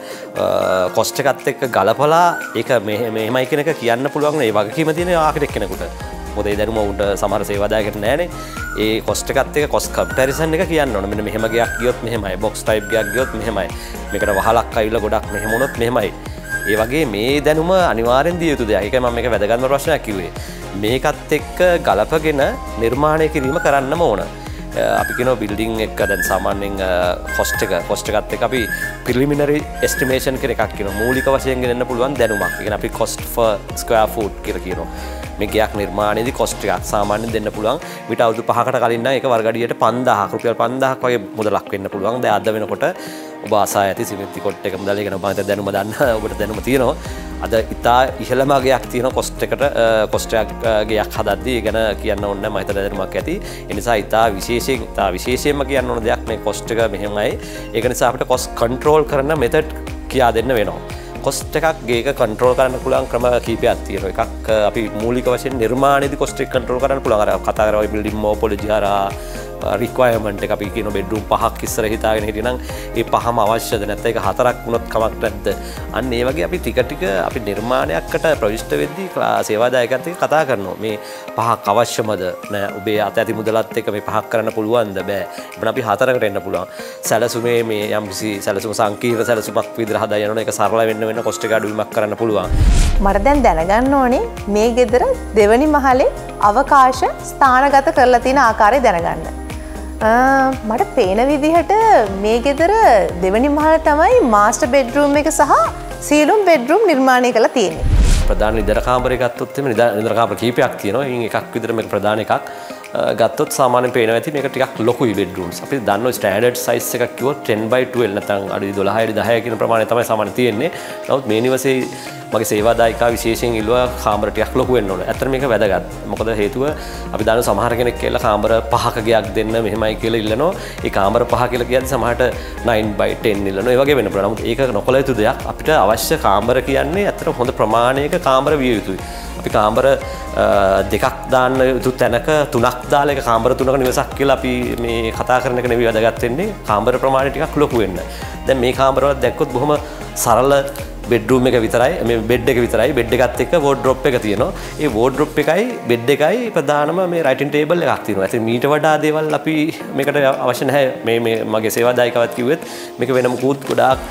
Speaker 2: කොස්ට් එකත් එක්ක ගලපලා ඒක මෙහෙමයි කියන එක කියන්න පුළුවන් නේ වගකීම තියෙන ආකිටෙක් කෙනෙකුට. මොකද ඒ දැනුම උන්ට සමහර සේවාදායකයන්ට නැහැනේ. ඒ කොස්ට් එකත් එක්ක කොස්ට් කම්පැරිසන් එක කියන්න ඕන. මෙන්න මෙහෙම ගයක් ගියොත් මෙහෙමයි. බොක්ස් ටයිප් ගයක් ගියොත් මෙහෙමයි. මේකට වහලක් අවිල්ල ගොඩක් මෙහෙම වුණොත් මෙහෙමයි. ඒ වගේ මේ දැනුම අනිවාර්යෙන් දිය යුතු දෙයක්. ඒකයි මම මේක වැදගත්ම ප්‍රශ්නයක් කිව්වේ. මේකත් එක්ක ගලපගෙන නිර්මාණය කිරීම කරන්නම ඕන. අපි කියනවා බිල්ඩින් එක දැන් සාමාන්‍යයෙන් කොස්ට් එකත් එක්ක අපි ප්‍රිලිමිනරි එස්ටිමේෂන් කියන එකක් කියනවා. මූලික වශයෙන් ගෙනන්න පුළුවන් දැනුමක්. ඒ කියන්නේ අපි කොස්ට් ෆර් ස්ක්වෙයාර් ෆූට් කියලා කියනවා. මේ ගයක් නිර්මාණයේදී කොස්ට් එකක් සාමාන්‍යයෙන් දෙන්න පුළුවන්. විතර අවුරුදු 5කට කලින් නම් ඒක වර්ගඩියට 5000ක් රුපියල් 5000ක් වගේ මුදලක් වෙන්න පුළුවන්. දැන් අද වෙනකොට ඔබ අසා ඇති සිමෙන්ති කොට් එක මුදල් ගැන මම දැනුම දන්න ඔබට දැනුම තියෙනවා. අද ඉතා ඉහළම ගයක් තියෙන කොස්ට් එකට කොස්ට් එකක් ගයක් හදද්දී ඒ ගැන කියන්න ඕනේ නැහැ. මම හිතන දැනුමක් ඇති. ඒ නිසා ඉතා විශේෂයෙන්ම කියන්න ඕන දෙයක් මේ කොස්ට් එක මෙහෙමයි. ඒක නිසා අපිට කොස්ට් කන්ට්‍රෝල් කරන මෙතඩ් කියා දෙන්න වෙනවා. කොස්ට් එකක් ගේක කන්ට්‍රෝල් කරන්න පුළුවන් ක්‍රම කීපයක් තියෙනවා. එකක් අපි මූලික වශයෙන් නිර්මාණයේදී කොස්ට් එක කන්ට්‍රෝල් කරන්න පුළුවන්. අර කතා කරා ඔය බිල්ඩින් මොපොලොජි හරහා රික්වයර්මන්ට් එක අපි කියන බෙඩ්රූම් 5ක් ඉස්සර හිතාගෙන හිටියනම් ඒ 5ම අවශ්‍යද නැත්නම් ඒක 4ක් වුණොත් කමක් නැද්ද? අන්න ඒ වගේ අපි ටික අපි නිර්මාණයකට ප්‍රවිෂ්ඨ වෙද්දී සේවාදායකයන්ට කතා කරනවා. මේ 5ක් අවශ්‍යමද? නෑ ඔබේ අත ඇති මුදලත් එක්ක මේ 5ක් කරන්න පුළුවන්ද? බෑ. එබන අපි 4කට එන්න පුළුවන්. සැලසුමේ මේ යම්කිසි සැලසුම සංකීර්ණ සැලසුමක් විදිහට හදා යනවනේ ඒක සරල වෙන්න කොස්ට් එක අඩුවීමක් කරන්න පුළුවන්.
Speaker 1: මට දැන් දැනගන්න ඕනේ මේ ගෙදර දෙවනි මහලේ අවකාශ ස්ථානගත කරලා තියෙන ආකාරය දැනගන්න. මට පේන විදිහට මේ ගෙදර දෙවනි මහල තමයි මාස්ටර් බෙඩ්රූම් එක සහ සීලුම් බෙඩ්රූම් නිර්මාණය කරලා තියෙන්නේ.
Speaker 2: ප්‍රධාන නිදර කාමරය ගත්තොත් එimhe නිදර කාමර කීපයක් තියෙනවා. ඉන් එකක් විතර මේක ප්‍රධාන එකක්. ගත්තොත් සාමාන්‍යයෙන් පේනවා ඇති මේක ටිකක් ලොකුයි බෙඩ්රූම්ස්. අපි දන්නවා ස්ටෑන්ඩඩ් සයිස් එකක් කිව්වොත් 10x12 නැත්නම් අඩි 12 අඩි 10 කියන ප්‍රමාණය තමයි සාමාන්‍යයෙන් තියෙන්නේ. නමුත් මේ නිවසේ මගේ සේවාදායිකා විශේෂයෙන් ඉල්ලුවා කාමර ටිකක් ලොකු වෙන්න ඕන. ඇත්තට මේක වැදගත්. මොකද හේතුව අපි දන්න සමහර කෙනෙක් කියලා කාමර 5ක ගයක් දෙන්න මෙහෙමයි කියලා ඉල්ලනවා. ඒ කාමර 5 කියලා කියද්දි සමහරට 9x10 ඉල්ලනවා. ඒ වගේ වෙන්න පුළුවන්. නමුත් ඒක නොකළ යුතු දෙයක්. අපිට අවශ්‍ය කාමර කියන්නේ ඇත්තට හොඳ ප්‍රමාණයක කාමර විය යුතුයි. අපි කාමර දෙකක් දාන්න යුතු තැනක තුනක් දාලා එක කාමර තුනක නිවසක් කියලා අපි මේ කතා කරන එක නෙවෙයි වැදගත් වෙන්නේ. කාමර ප්‍රමාණය ටිකක් ලොකු වෙන්න. දැන් මේ කාමරවල දැක්කොත් බොහොම සරල බෙඩ්රූම් එක විතරයි මේ බෙඩ් එක විතරයි බෙඩ් එකත් එක්ක වෝඩ්‍රොප් එක තියෙනවා. ඒ වෝඩ්‍රොප් එකයි බෙඩ් එකයි ප්‍රධානම මේ රයිටින් ටේබල් එකක් තියෙනවා. ඉතින් මීට වඩා දේවල් අපි මේකට අවශ්‍ය නැහැ. මේ මගේ සේවාදායකවත් කිව්වෙත් මේක වෙන මොකුත් ගොඩාක්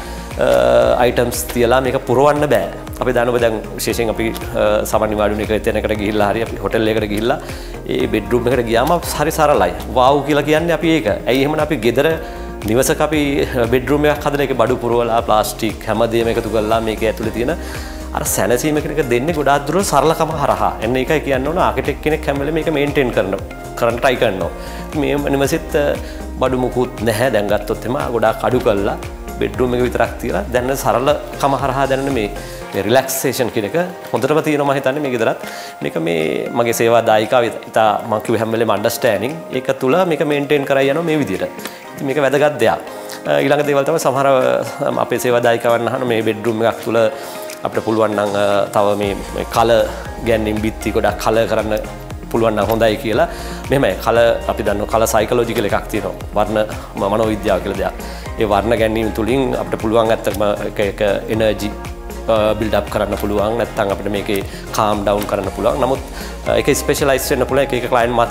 Speaker 2: අයිටම්ස් තියලා මේක පුරවන්න බෑ. අපි දන්නවා දැන් විශේෂයෙන් අපි සාමාන්‍ය වාඩුන එක තැනකට ගිහිල්ලා හරි අපි හොටෙල් එකකට ගිහිල්ලා ඒ බෙඩ්රූම් එකට ගියාම හරි සරලයි. වාව් කියලා කියන්නේ අපි ඒක. ඇයි එහෙමනම් අපි ගෙදර නිවසක අපි බෙඩ්රූම් එකක් හදන එක බඩු පුරවලා ප්ලාස්ටික් හැමදේම එකතු කරලා මේක ඇතුලේ තියෙන අර සැනසීම කෙනෙක් දෙන්නේ ගොඩාක් දුර සරලකම හරහා. එන්න ඒකයි කියන්න ඕන ආකිටෙක්ට් කෙනෙක් හැම වෙලේම මේක මේන්ටේන් කරන්න try කරනවා. මේ නිවසෙත් බඩු මුකුත් නැහැ. දැන් ගත්තොත් එම ගොඩාක් අඩු කරලා බෙඩ්රූම් එක විතරක් තියලා දැන් සරලකම හරහා දැනෙන මේ රිලැක්සේෂන් කියන එක හොඳටම තියෙනවා මම හිතන්නේ මේ ගෙදරත්. මේක මේ මගේ සේවාදායිකාව ඉතා මම කිව්ව හැම වෙලේම අන්ඩර්ස්ටෑන්ඩින් ඒක තුල මේක මේන්ටේන් කරලා යනවා මේ විදිහට. ඉතින් මේක වැදගත් දෙයක්. ඊළඟ දේවල් තමයි සමහර අපේ සේවාදායිකවන් අහන මේ බෙඩ්රූම් එකක් තුල අපිට පුළුවන් නම් තව මේ කලර් ගැන්වීම් බිත්ති ගොඩක් කලර් කරන්න පුළුවන් නම් හොඳයි කියලා. මෙහෙමයි කලර් අපි දන්නවා කලර් සයිකොලොජිකල් එකක් තියෙනවා. වර්ණ මනෝවිද්‍යාව කියලා දෙයක්. ඒ වර්ණ ගැන්වීම තුලින් අපිට පුළුවන් ඇත්තටම එක එනර්ජි බිල්ඩ් අප් කරන්න පුළුවන්. නැත්නම් අපිට මේකේ කාම් ඩවුන් කරන්න පුළුවන්. නමුත් ඒක ස්පෙෂලායිස් වෙන්න පුළුවන් එක ක්ලයන්ට් මත.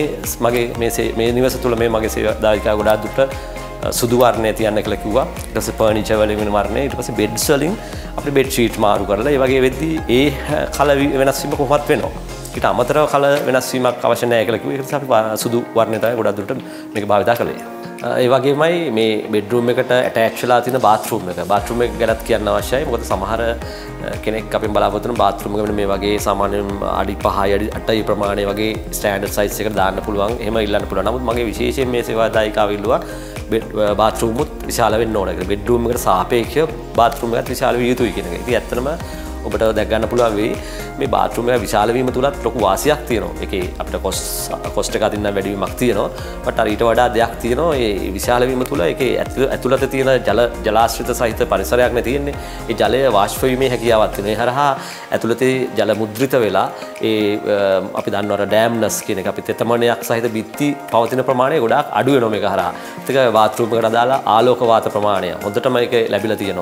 Speaker 2: මගේ මේ නිවස තුල මේ මගේ සේවාදායිකා ගොඩාක් දුරට සුදු වර්ණය තියන්න කියලා කිව්වා. ඊට පස්සේ ෆර්නිචර් වලින් වෙන වර්ණය, ඊට පස්සේ බෙඩ්ස් වලින් අපි බෙඩ් ෂීට් මාරු කරලා ඒ වගේ වෙද්දී ඒ කලර් වෙනස් වීම කොහොමත් වෙනවා. ඊට අමතරව කලර් වෙනස් වීමක් අවශ්‍ය නැහැ කියලා කිව්වා. ඒක නිසා අපි සුදු වර්ණය තමයි ගොඩක් දුරට මේක භාවිත කළේ. ඒ වගේමයි මේ බෙඩ්රූම් එකට ඇටච් වෙලා තියෙන බාත්රූම් එක. බාත්රූම් එක ගැනත් කියන්න අවශ්‍යයි. මොකද සමහර කෙනෙක් අපෙන් බලාපොරොත්තු වෙන බාත්රූම් එක මේ වගේ සාමාන්‍යයෙන් අඩි 5යි අඩි 8යි ප්‍රමාණය වගේ ස්ටෑන්ඩඩ් සයිස් එකකට දාන්න පුළුවන්. එහෙම ඉල්ලන්න පුළුවන්. නමුත් මගේ විශේෂයෙන් මේ සේවාදායිකාව ඉල්ලුවා බාත්රූම් උත් විශාල වෙන්න ඕන කියලා. බෙඩ්රූම් එකට සාපේක්ෂව බාත්රූම් එකත් විශාල විය යුතුයි කියන එක. ඉතින් ඇත්තටම ඔබට දැක් ගන්න පුළුවන් වෙයි මේ බාත්රූම් එක විශාල වීම තුලත් ලොකු වාසියක් තියෙනවා. ඒකේ අපිට කොස්ට් එක අදින්න වැඩි වීමක් තියෙනවා. බට් අර ඊට වඩා දෙයක් තියෙනවා. ඒ විශාල වීම තුල ඒකේ ඇතුළත තියෙන ජලාශ්‍රිත සහිත පරිසරයක් නේ තියෙන්නේ. ඒ ජලය වාෂ්ප වීමේ හැකියාවක් තියෙනවා. ඒ හරහා ඇතුළතේ ජල මුද්‍රිත වෙලා ඒ අපි දන්නවා අර ඩෑම්නස් කියන එක අපි තෙතමනයක් සහිත බිත්ති පවතින ප්‍රමාණය ගොඩාක් අඩු වෙනවා මේක හරහා. ඒක බාත්රූම් එකට අදාලා ආලෝක වාත ප්‍රමාණය හොඳටම ඒක ලැබිලා තියෙනවා.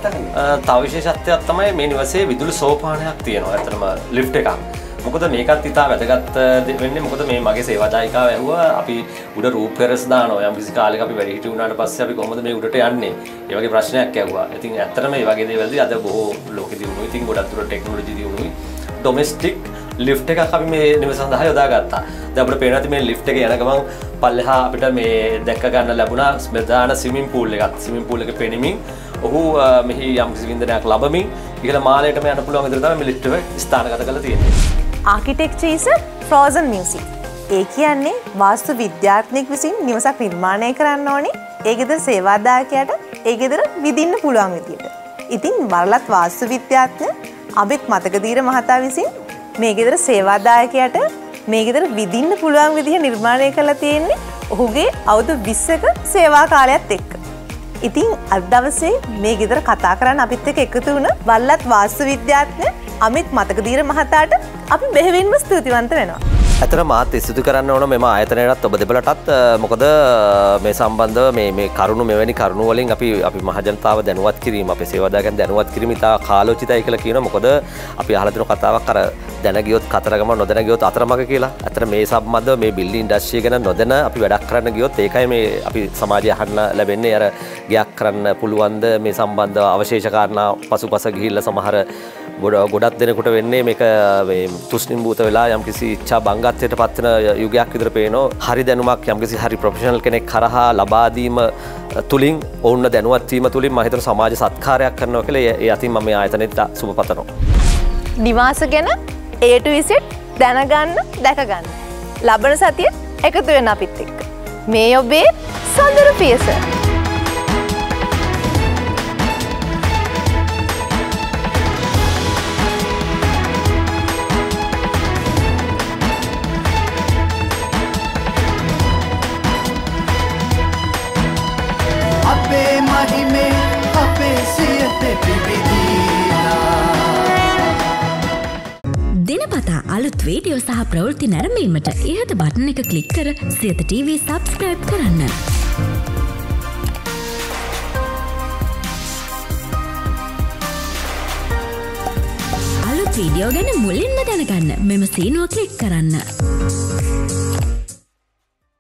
Speaker 2: තව විශේෂත්වයක් තමයි මේ නිවසේ විදුලි සෝපානයක් තියෙනවා. ඇත්තටම ලිෆ්ට් එකක්. මොකද මේකත් ඉතා වැදගත් වෙන්නේ. මොකද මේ මගේ සේවාදායිකාව ඇහුවා අපි උඩ රූප් ටෙරස් දානවා. යම් කිසි කාලයක අපි වැඩි හිටි වුණාට පස්සේ අපි කොහොමද මේ උඩට යන්නේ? ඒ වගේ ප්‍රශ්නයක් ඇහුවා. ඉතින් ඇත්තටම මේ වගේ දේවල්දී අද බොහෝ ලෝකෙ දිනුනොයි. ඉතින් ගොඩක් දුර ටෙක්නොලොජි දිනුනොයි. ඩොමෙස්ටික් ලිෆ්ට් එකක් අපි මේ නිවස සඳහා යොදාගත්තා. දැන් අපිට පේනවා මේ ලිෆ්ට් එකේ යන ගමන් පල්ලෙහා අපිට මේ දැක්ක ගන්න ලැබුණා ස්මෙදාන ස්විමින් පූල් එකක්. ස්විමින් පූල් එකේ පෙනෙමින් ඔහු මෙහි යම් කිසි වින්දනයක් ලැබමින් ඉහළ මාලයටම යන්න පුළුවන් විදිහට තමයි මේ ලිෆ්ට් එක ස්ථානගත කරලා තියෙන්නේ.
Speaker 1: Architecture is a frozen music. ඒ කියන්නේ වාස්තු විද්‍යාඥයෙක් විසින් නිවසක් නිර්මාණය කරන්න ඕනේ ඒ ගෙදර සේවාදායකයාට ඒ ගෙදර විදින්න පුළුවන් විදියට. ඉතින් වරලත් වාස්තු විද්‍යාඥ අබෙත් මතකදීර මහතා විසින් මේ ගෙදර සේවාදායකයාට මේ ගෙදර විදින්න පුළුවන් විදිහ නිර්මාණය කරලා තියෙන්නේ ඔහුගේ අවුරුදු 20ක සේවා කාලයත් එක්ක. ඉතින් අද දවසේ මේ ගෙදර කතා කරන්න අපිත් එක්ක එකතු වුණ වල්ලත් වාස්තු විද්‍යාඥ අමිත් මතකදීර මහතාට අපි බෙහෙවින්ම ස්තුතිවන්ත වෙනවා.
Speaker 2: ඇතර මාත් ස්තුති කරන්න ඕන මෙම ආයතනයටත් ඔබ දෙපළටත්. මොකද මේ සම්බන්ධව මේ කරුණු මෙවැනි කරුණු වලින් අපි මහජනතාව දැනුවත් කිරීම අපේ සේවාදායකයන් දැනුවත් කිරීම ඉතා කාලෝචිතයි කියලා කියනවා. මොකද අපි අහලා තියෙන කතාවක් අර දැන ගියොත් කතරගම නොදැන ගියොත් අතරමඟ කියලා. ඇතර මේ සම්බන්ධව මේ බිල්ඩින් ඉන්ඩස්ට්‍රිය ගැන නොදැන අපි වැඩක් කරන්න ගියොත් ඒකයි මේ අපි සමාජය අහන්න ලැබෙන්නේ. අර ගයක් කරන්න පුළුවන්ද මේ සම්බන්ධව අවශේෂ කාරණා පසුපස ගිහිල්ලා සමහර ගොඩක් දෙනෙකුට වෙන්නේ මේක තුෂ්ණිම්භූත වෙලා යම්කිසි ඉච්ඡා බංගත්වයට පත්වන යුගයක් විතර පේනවා. හරි දැනුමක් යම්කිසි හරි ප්‍රොෆෙෂනල් කෙනෙක් කරහා ලබා දීම තුලින් ඔවුන් දැනුවත් වීම තුලින් මම හිතන සමාජ සත්කාරයක් කරනවා කියලා ඒ අතින් මම මේ ආයතනෙට සුබ පතනවා.
Speaker 1: නිවාස ගැන A to Z දැනගන්න දැක ගන්න. ලබන සතිය එකතු වෙන අපිත් එක්ක. මේ ඔබේ සොඳුරු පියස.
Speaker 3: අපේ මහිමේ අපේ සියත
Speaker 4: දිනපතා අලුත් වීඩියෝ සහ ප්‍රවෘත්ති නැරඹීමට ඉහත බටන් එක ක්ලික් කර සියත TV සබස්ක්‍රයිබ් කරන්න. අලුත් වීඩියෝ ගැන මුලින්ම දැනගන්න මෙම සීනුව ක්ලික් කරන්න.